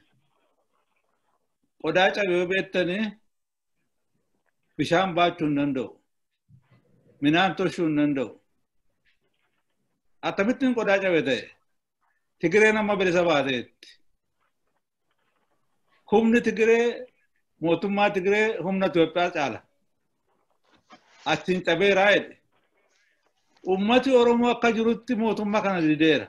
Qodaa cabe yoo beektanii bishaan baachuu hin danda'u. Midhaan tolchuu hin danda'u. Akkamittiin qodaa cabe ta'e Tigireen amma bilisa baateetti. Humni Tigiree mootummaa Tigiree humna Itoophiyaa caala. Achiin cabeeraa jedhe. Ummati Oromoo akka jirutti mootummaa kana dideera.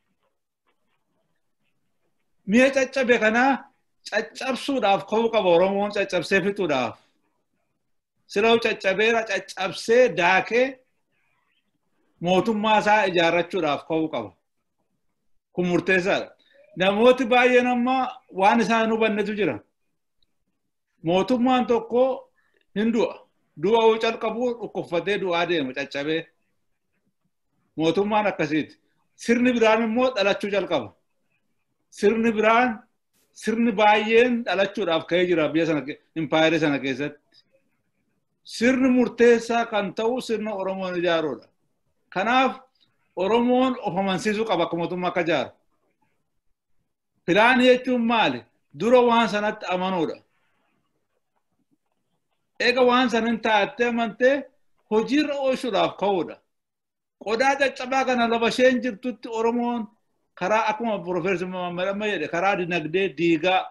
Mi'a caccabe kanaa caccabsuudhaaf ka'uu qaba Oromoon caccabsee fixuudhaaf. Silaa'u caccabeera caccabsee daakee mootummaa isaa ijaarrachuudhaaf ka'uu qaba. Kun murteessaadha. Namooti baay'een amma waan isaan hubannetu jira. Mootummaan tokko hin du'a. Du'a yoo calqabu dhukkuffatee du'aa deema caccabee. Mootummaan akkasiiti. Sirni biraan immoo dhalachuu calqaba. Sirni biraan sirni baay'een dhalachuudhaaf ka'ee jira biyya sana impaayiree sana keessatti. Sirni murteessaa kan ta'u sirna Oromoon ijaaruudha. Kanaaf Oromoon of amansiisuu qaba akka mootummaa akka ijaaru. Pilaanii jechuun maali? Dura waan sanatti amanuudha. Eega waan sanin taatee amantee hojiirra oolchuudhaaf ka'uudha. Qodaa caccabaa kana lafa isheen jirtutti Oromoon karaa akkuma Profeesar Mahammad amma jedhe karaa dinagdee diigaa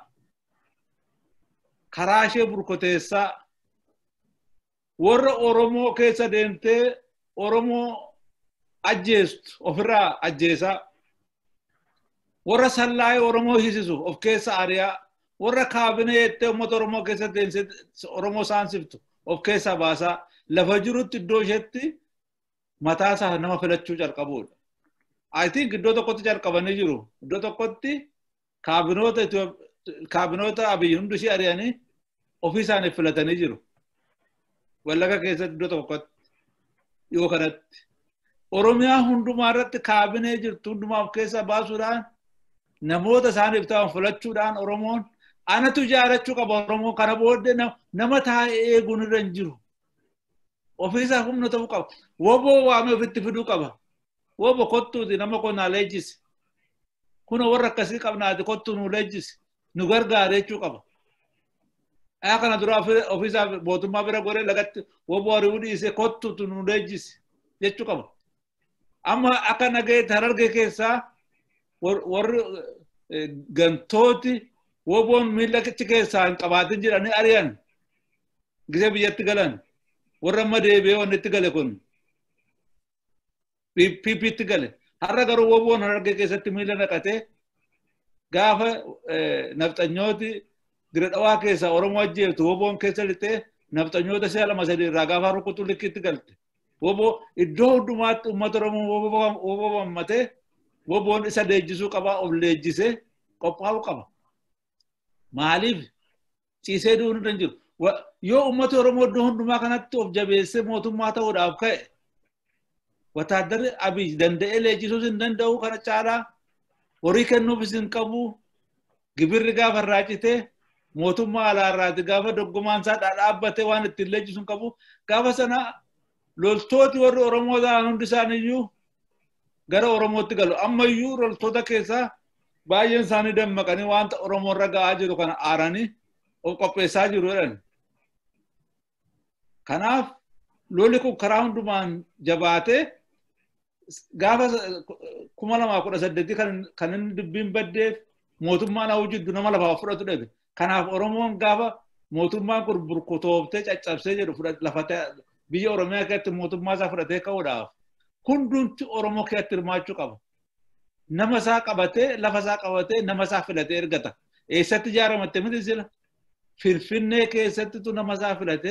karaa ishee burkuteessaa warra Oromoo keessa deemtee Oromoo ajjeestu ofirraa ajjeesaa warra sallaayee Oromoo hisisu of keessa ariyaa warra kaabinee jettee uummata Oromoo keessa deemtee Oromoo saansiftu of keessa baasaa lafa jirutti iddoo isheetti mataa isaa nama filachuu calqabuudha. I think iddoo tokkotti calqabanii jiru. Iddoo tokkotti kaabinoota kaabinoota Abiy hundi ishee ari'anii ofii isaaniif filatanii jiru. Wallaga keessatti iddoo tokkotti yoo kanatti. Oromiyaa hundumaa irratti kaabinee jirtu hundumaa of keessaa baasuudhaan namoota isaaniif ta'an filachuudhaan Oromoon anatu ijaarrachuu qaba Oromoon kana booddee nama taa'ee eeguun irra hin jiru. Ofiisaa humna ta'uu qaba. Woboo waamee ofitti fiduu qaba. Wobo kottuuti nama qonnaa leenjisi. Kun warra akkasii qabnaati kottu nu leenjisi nu gargaara jechuu qaba. Aya kana dura ofiisaa mootummaa bira goree lagatti woboo ari'uu dhiisee kottu nu leenjisi jechuu qaba. Amma akka nagee Harargee keessaa warri gantooti woboon miila keessaa hin qabaatin jedhanii ari'an gisee biyyatti galan warra amma deebi'ee wanni itti gale kun piipiitti gale. Har'a garuu woboon Harargee keessatti miila naqatee gaafa nafxanyooti Dire dhawaa keessaa Oromoo ajjeeftu woboon keessa lixee nafxanyoota si'a lama sadii irraa gaafa rukutu likkitti galte. Woboo iddoo hundumaatti uummata Oromoo woboo hammatee woboon isa leenjisuu qaba of leenjisee qophaa'uu qaba. Maaliif ciisee du'uu hin jiru. Yoo uummata Oromoo iddoo hundumaa kanatti of jabeessee mootummaa ta'uudhaaf ka'e wataaddarri Abiy danda'ee leenjisuus hin danda'u kana caalaa horii kennuufis hin qabu gibirri gaafa irraa citee mootummaa alaarraati gaafa doggomaan isaa dhaabbatee waan ittiin leenjisuun qabu gaafa sana loltooti warri Oromoo ta'an hundi isaaniiyyuu gara Oromootti galu. Ammayyuu loltoota keessaa baay'een isaanii dammaqanii wanta Oromoo irra ga'aa jiru kana aaranii of qopheessaa jiru jedhan. Kanaaf lolli kun karaa hundumaan jabaatee gaafa kuma lamaa kudha saddeetii kan inni dubbiin baddeef mootummaan hawwu jiddu nama lafaa fudhatu dhabe. Kanaaf Oromoon gaafa mootummaan kun burkutooftee caccabsee jedhu lafatee biyya Oromiyaa keessatti mootummaa isaa fudhatee ka'uudhaaf hundumti Oromoo keessatti hirmaachuu qaba. Nama isaa qabatee lafa isaa qabatee nama isaa filatee ergata. Eessatti ijaaramatte miti sila Finfinnee keessattitu nama isaa filatee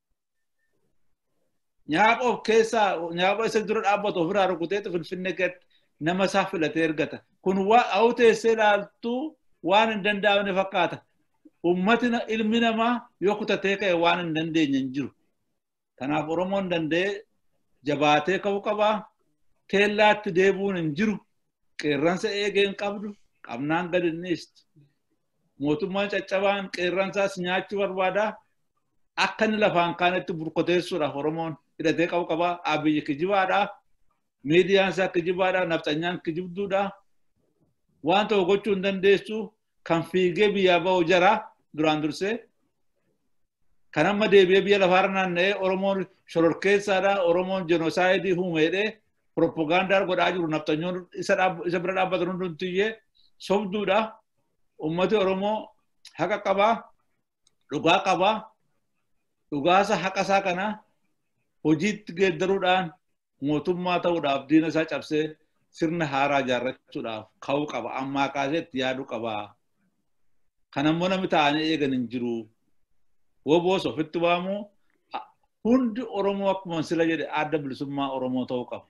nyaapha of keessaa nyaapha isa dura dhaabbatu ofirraa rukuteetu Finfinnee keessatti nama isaa filatee ergata. Kun waa teessee ilaaltuu waan hin danda'amne fakkaata. Ummati ilmi namaa yoo kutatee ka'e waan hin dandeenye hin jiru. Kanaaf Oromoon danda'ee jabaatee ka'uu qabaa. Teellaatti deebuun hin jiru. Qeerransa eegee hin qabdu. Qabnaan gadi hin dhiistu. Mootummaan caccabaan qeerransaas nyaachuu barbaada. Akka inni lafaan kaanetti burkuteessuudhaaf Oromoon hidhatee ka'uu qabaa. Abiyyi kijibaadhaa. Miidiyaan isaa kijibaadhaa. Nafxanyaan kijibduudhaa. Waan ta'u gochuu hin dandeessu. Kan fiigee biyyaa ba'u jara duraan dursee kan amma deebi'ee biyya lafaarra naanna'ee Oromoon shororkeessaadha Oromoon jenosaayidii uumeedhee propagaandaa godhaa jiru nafxanyoon isa bira dhaabbatan hundumtiyyee sobduudha. Ummati Oromoo haqa qabaa dhugaa qabaa dhugaasa haqa isaa kana hojiitti geeddaruudhaan mootummaa ta'uudhaaf diina isaa cabsee sirna haaraa ijaarrachuudhaaf ka'uu qaba. Ammaa kaaseetti yaaduu qabaa. Kanammoo namni ta'anii eegan hin jiru. Woboos ofitti waamu hundi Oromoo akkuma sila jedhe adda bilisummaa Oromoo ta'uu qaba.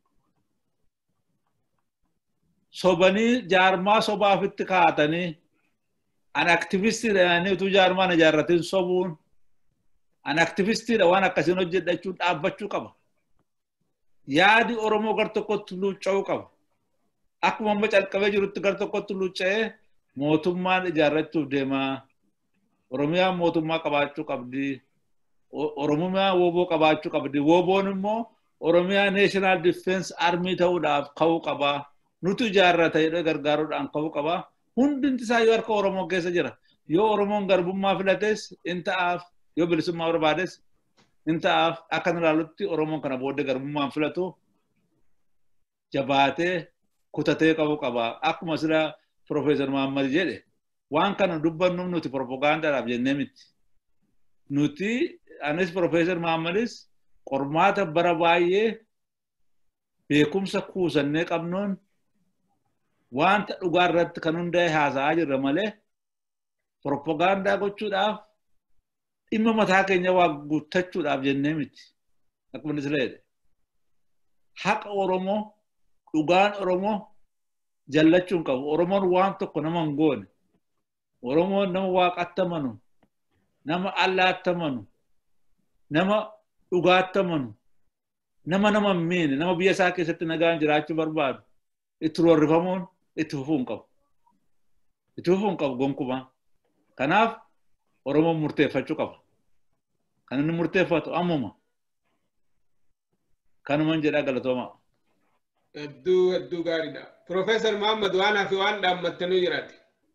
Sobanii jaarmaa sobaafitti kaa'atanii an aktivistiidha yaanii utuu jaarmaan ijaarratiin sobuun an aktivistiidha waan akkasiin hojjedhachuun dhaabbachuu qaba. Yaadi Oromoo gar tokkotti luucca'uu qaba. Akkuma amma calqabee jirutti gar tokkotti luucca'ee mootummaan ijaarrachuuf deemaa. Oromiyaan mootummaa qabaachuu qabdi. Oromiyaan woboo qabaachuu qabdi. Woboon immoo Oromiyaa National Defense Army ta'uudhaaf ka'uu qabaa. Nuti ijaarrata jedhee gargaaruudhaan ka'uu qabaa. Hundinti isaa yoo harka Oromoo keessa jira. Yoo Oromoon garbummaa filates in ta'aaf yoo bilisummaa barbaades in ta'aaf akka ilaalutti Oromoon kana booddee garbummaan filatu jabaatee kutatee ka'uu qabaa. Akkuma sila Profeesar Muhammad jedhe waan kana dubbannu nuti propagaandaadhaaf jennee miti. Nuti anis Profeesar Muhammadis qormaata bara baay'ee beekumsa kuusannee qabnuun wanta dhugaa irratti kan hundaa'e haasa'aa jirra malee propagaandaa gochuudhaaf dhimma mataa keenya waa guuttachuudhaaf jennee miti. Akkuma inni sila jedhe haqa Oromoo dhugaan Oromoo jallachuun qabu. Oromoon waan tokko nama hin goone. Oromoon nama waaqatti amanu, nama allaatti amanu, nama dhugaatti amanu, nama nama hin miine, nama biyya isaa keessatti nagaan jiraachuu barbaadu itti roorrifamuun itti fufuu hin qabu. Itti fufuu hin qabu gonkumaa. Kanaaf Oromoon murteeffachuu qaba. Kan inni murteeffatu ammuma. Kanumaan jedhaa galatoomaa. Hedduu hedduu gaariidha. Profeesar Muhammad waan hafe waan dhaammattanii jiraate.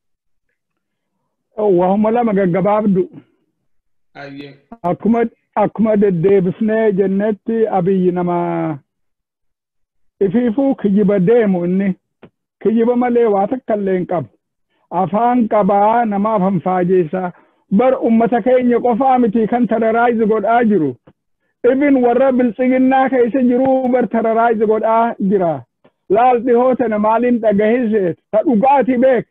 Waahuma lama gaggabaabdu. Ayyee. Akkuma akkuma deddeebisnee jennetti Abiyyi nama ifiifuu kiyyiba deemu inni. Kiyyiba malee waa takka illee hin qabu. Afaan qabaa nama afaan faajeessaa. Bar ummata keenya qofaa miti kan terrorize godhaa jiru. Ibin warra biltsiginnaa keessa jiru bar terrorize godhaa jira. Laal dhihootana maaliin dhagahiseet ta dhugaati beek.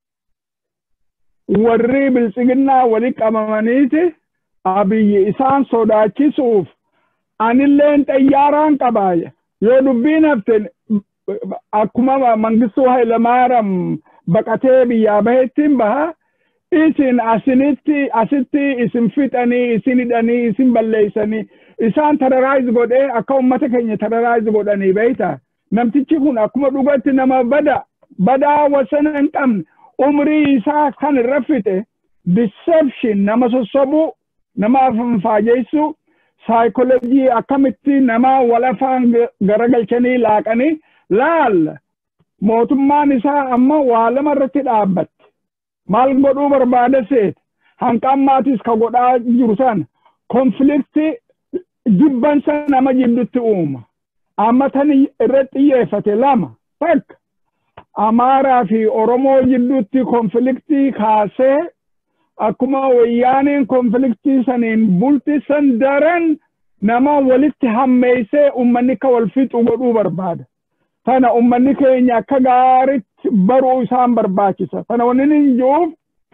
Warri biltsiginnaa wali qabamaniiti Abiyyi isaan sodaachisuuf anilleen xayyaaraan qabaaya. Yoo dubbiin hafte akkuma Mangistuu Hayilamaariyaam baqatee biyyaa bahettiin baha. Isin asinitti asitti isin fixanii isin hidhanii isin balleeysanii isaan terrorize godhee akka ummata keenya terrorize godhanii beeyta. Namtichi kun akkuma dhugatti nama bada badaa wasana hin qabne umrii isaa kan irra fixe deception nama sossobuu nama afaan faajeessu psychology akkamitti nama walafaan garagalchanii laaqanii laal mootummaan isaa amma waa lama irratti dhaabbate. Maal godhuu barbaada seet hanqammaatis ka godhaa jiru san konflikti jibbansa nama jidduutti uuma. Amma tan irratti xiyyeeffate lama takka Amaaraa fi Oromoo jidduutti konfliktii kaasee akkuma wayyaaniin konfliktii saniin bulti san daran nama walitti hammeessee ummanni ka wal fixu godhuu barbaada. Tana ummanni keenya akka gaariitti baruu isaan barbaachisa. Tana wanni hin jiruuf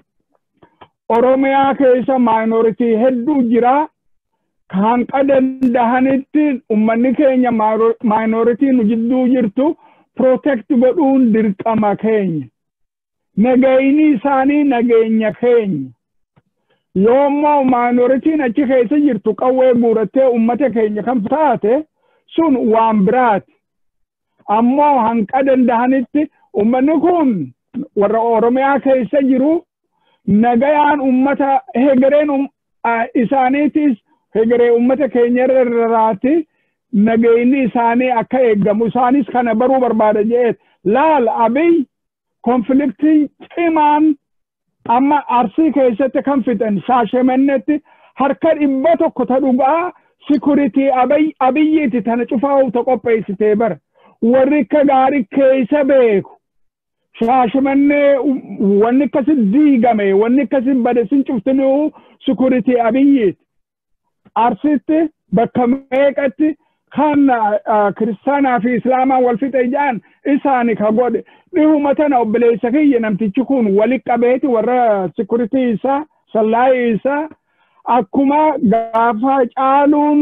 Oromiyaa keessa minority hedduu jira. Kan qadandahanitti ummanni keenya minority nu jidduu jirtu protect godhuun dirqama keenya. Nagayni isaanii nageenya keenya. Yoommoo minoritiin achi keessa jirtu qawwee guurattee ummata keenya kan taate sun waan biraati. Ammoo hanqa dandahanitti ummanni kun warra Oromiyaa keessa jiru nagayaan ummata hegereen um, uh, isaaniitis hegeree ummata keenya irraati nagayni isaanii akka eeggamu isaanis kana baruu barbaada jeet laal Abiy konfliktii cimaan amma Arsii keessatti kan fixan Shaashamannetti harka dhibba tokko ta dhugaa security Abiy Abiyyiiti tana cufaa'u ta qopheessitee bara. Warri akka gaarii keessa beeku Shaashamannee wanni akkasi diigame wanni akkasi badesin cuftinuu security Abiyyiiti. Arsitti bakka meeqatti kan kiristaanaa fi islaamaa wal fixe jaan isaani ka godhe dhihuma tana obboleessa kiyya namtichi kun wali qabeeti warra security isaa sallaayii isaa akkuma gaafa caaluun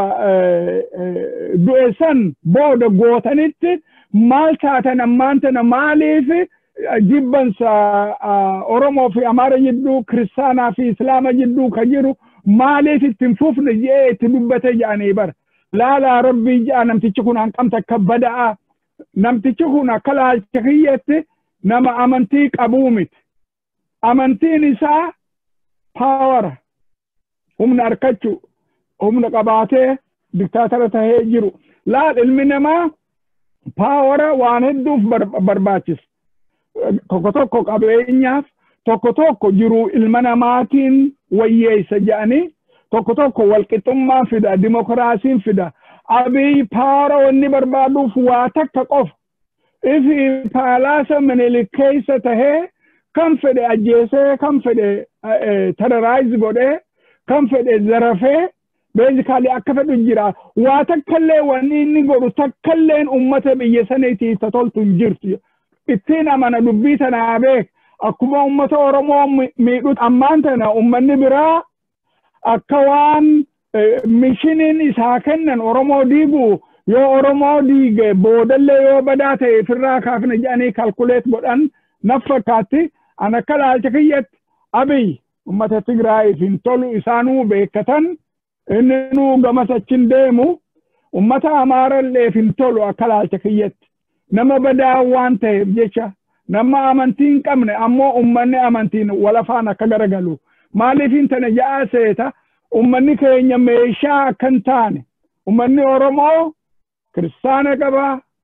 du'essan booda gootanitti maal taatan ammaan tana maaliif jibbansa Oromoo fi Amaara jidduu kiristaanaa fi islaama jidduu ka jiru maaliif ittiin fufne jee itti dubbate jedhanii bara. Laala rabbii jaa namtichi kun hanqamta akka bada'a. Namtichi kun akka laalcha kiyyatti nama amantii qabuu miti. Amantiin isaa paawara. Humna harkachuu, humna qabaatee diktaatara tahee jiru. Laal ilmi namaa paawara waan hedduuf barbaachisa. Tokko tokko qabeenyaaf, tokko tokko jiru ilma namaatiin wayyeessa jedhanii. Tokko tokko walqixxummaa fida, dimokiraasiin fida. Abiy paawara wanni barbaaduuf waa takka qofa. Ifi paalaasa Minilik keessa tahee kan fedhe ajjeesee, kan fedhe terrorize godhee, kan fedhe zarafee, basically akka fedhu jira. Waa takkallee wanni inni godhu takkalleen ummata biyya saniitiif toltu hin jirtu. Ittiin amana dubbii tanaa beek. Akkuma ummata Oromoo miidhu ammaan tana ummanni biraa akka waan mishiniin isaa kennan Oromoo diigu yoo Oromoo diige boodallee yoo badaa ta'e firraa kaafne jedhanii kalkuleet godhan naf fakkaatti an akka laalcha kiyyatti Abiy ummata Tigraayiif hin tolu isaanuu beekatan inni nuu gamas achin deemu ummata Amaaralleef hin tolu akka laalcha kiyyatti nama badaa waan ta'eef jecha nama amantii hin qabne ammoo ummanni amantiin walafaan akka garagalu. Maaliifin tana ja'a seeta ummanni keenya meeshaa akkan taane ummanni Oromoo kiristaana qaba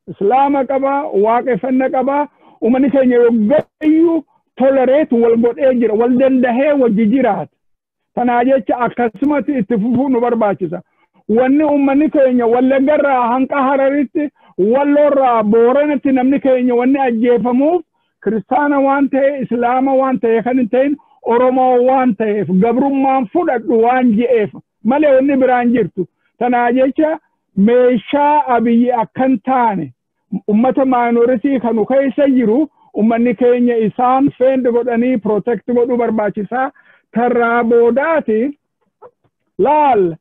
islaama qaba waaqeffannaa qaba uummanni keenya yoggayyuu tolerate wal godhee jira wal dandahee wajji jiraata tanaa jecha akkasumatti itti fufuu nu barbaachisa wanni uummanni keenya wallaggarraa hanqa hararitti wallorraa booranatti namni keenya wanni ajjeefamuuf kiristaana waan ta'e islaama waan ta'e kan hin ta'in oromoo waan ta'eef gabrummaan fudhadhu waan je'eef malee wanni biraan jirtu tanaa jecha meeshaa abiyyi akkan taane ummata minority kanu keessa jiru ummanni keenya isaan fend godhanii protect godhu barbaachisaa tarraa boodaati laal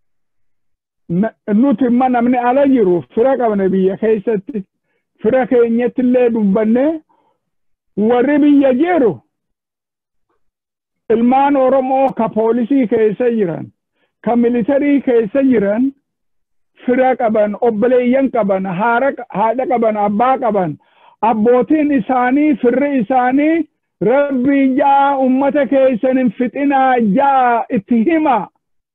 nuti namni ala jiru fira qabne biyya keessatti fira keenyatti illee dubbanne warri biyya jiru ilmaan oromoo ka poolisii keessa jiran ka militarii keessa jiran fira qaban obboleeyyan qaban haadha qaban abbaa qaban abbootiin isaanii firri isaanii rabbii jaa ummata keessan hin fixinaa jaa itti hima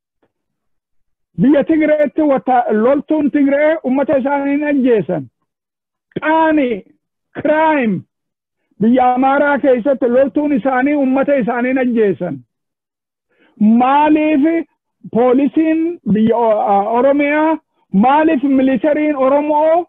biyya Tigreetti wata loltuun Tigree ummata isaanii hin ajjeesan qaani crime biyya Amaaraa keessatti loltuun isaanii ummata isaanii hin ajjeesan maaliif poolisiin biyya Oromiyaa maaliif militariin Oromoo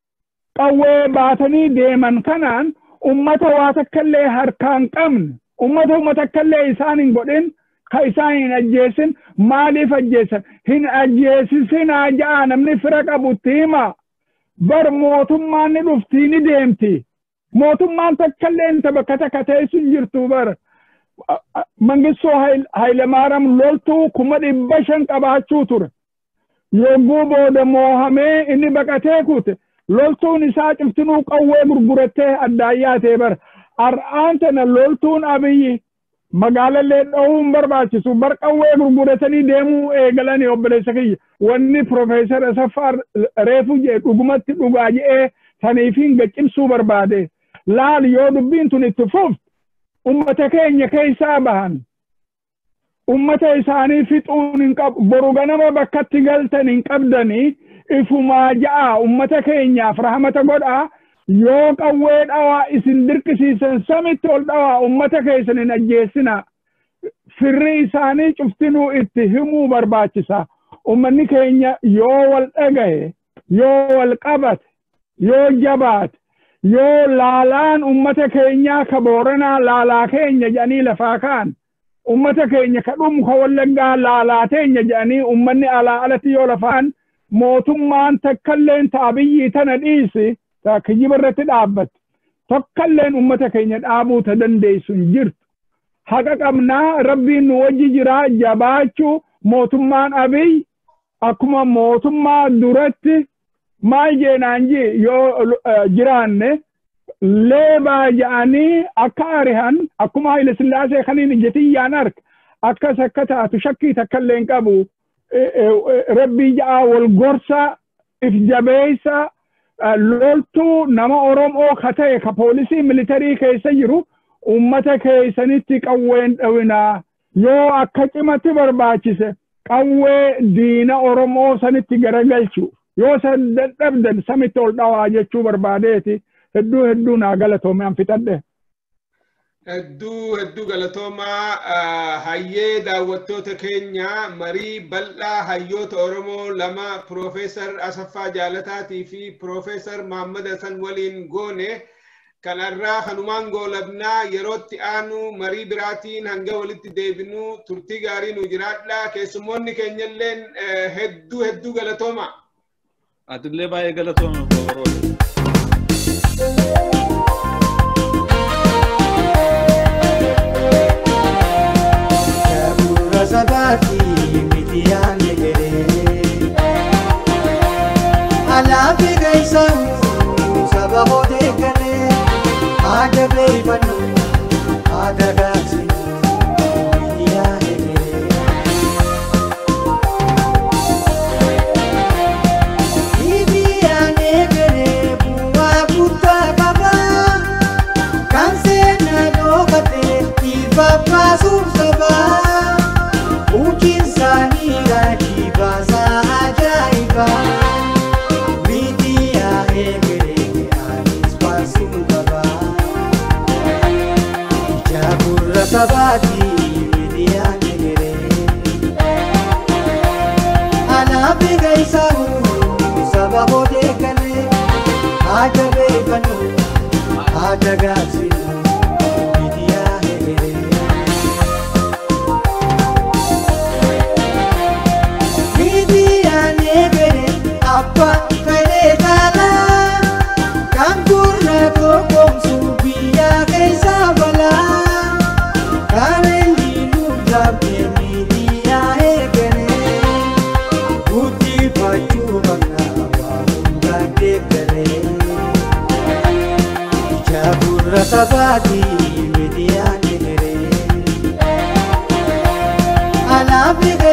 qawwee baatanii deeman kanaan ummata waa takkallee harkaan qabne ummata ummata takkallee isaan hin godhin ka isaan hin ajjeesin maaliif ajjeesan hin ajjeesisinaa ja'a namni fira qabutti hima bar mootummaan ni dhuftii ni deemti mootummaan takkallee inta bakka takka teessun jirtu bar Mangistuu Hayilamaariyaam loltuu kuma dhibba shan qabaachuu ture yogguu booda moohamee inni baqatee kute loltuun isaa ciftinuu qawwee gurgurattee addaayyaatee bar ar'aan tana loltuun abiyyi magaalallee dha'uun barbaachisu bar qawwee gurguratanii deemuu eegalanii obboleessa kiyya wanni Profeesar Asaffaa reefu jee dhugumatti dhugaa je'ee saniifiin gaccibsuu barbaade laal yoo dubbiin tun itti fufte ummata keenya keessaa bahan ummata isaanii fixuun hin qabu boru ganama bakkatti galtan hin qabdanii ifumaa ja'a ummata keenyaaf rahmata godhaa yoo qawwee dhawaa isin dirqisiisan samitti ol dhawaa ummata keessan hin ajjeessinaa firri isaanii cuftinuu itti himuu barbaachisa ummanni keenya yoo wal dhagaye yoo wal qabate yoo jabaate yoo laalaan ummata keenyaa ka Booranaa laalaa keenya jedhanii lafaa kaan ummata keenya ka dhumu ka Wallaggaa laalaa teenya jedhanii ummanni alaa alatti yoo lafaan mootummaan takkalleen taabiyyi tana dhiisi ta kijiba irratti dhaabbatti tokkalleen ummata keenya dhaabuu ta dandeessu hin jirtu haqa qabnaa rabbiin nu wajji jiraa jabaachuu mootummaan Abiy akkuma mootummaa duratti maal jeenaan ji yoo jiraanne leebaa ja'anii akka arihan akkuma Haile Sillaasee kaniin ijjetiyyaan arka akkas akka taatu shakkii takkallee hin qabu rabbii ja'a wal gorsa if jabeessa loltuu nama Oromoo ka ta'e ka poolisii militarii keessa jiru ummata keessanitti qawween dhawinaa yoo akka cimatti barbaachise qawwee diina Oromoo sanitti garagalchu yoo san dadhabdan samitti ol dhawaa jechuu barbaadeeti hedduu hedduu naa galatoome an fixadhe hedduu hedduu galatoomaa hayyee daawwattoota keenya marii bal'aa hayyoota Oromoo lama Profeesar Asaffaa Jaalataatii fi Profeesar Mahammad Hasan waliin goone kanarraa kanumaan goolabnaa yerootti aanu marii biraatiin hanga walitti deebinu turtii gaarii nu jiraadhaa keessummoonni keenyalleen hedduu hedduu galatooma atillee baay'ee galatooma booroole Sabati mitiyaan negere Alafi gaisan saba hode gane Ada beibanu ada gaksi mitiyaan negere Mitiyaan negere buwa kuta baba Kansena dokate ibaba sursaba Mungkin sanira kibaza ajaiba Media egere sabati media negere ala begaisa sababo dekale ajabe kanu ajaga sinu media negere media negere apa kare tala kangkurna ko komsu biya kaisa bala Sabati media negere ala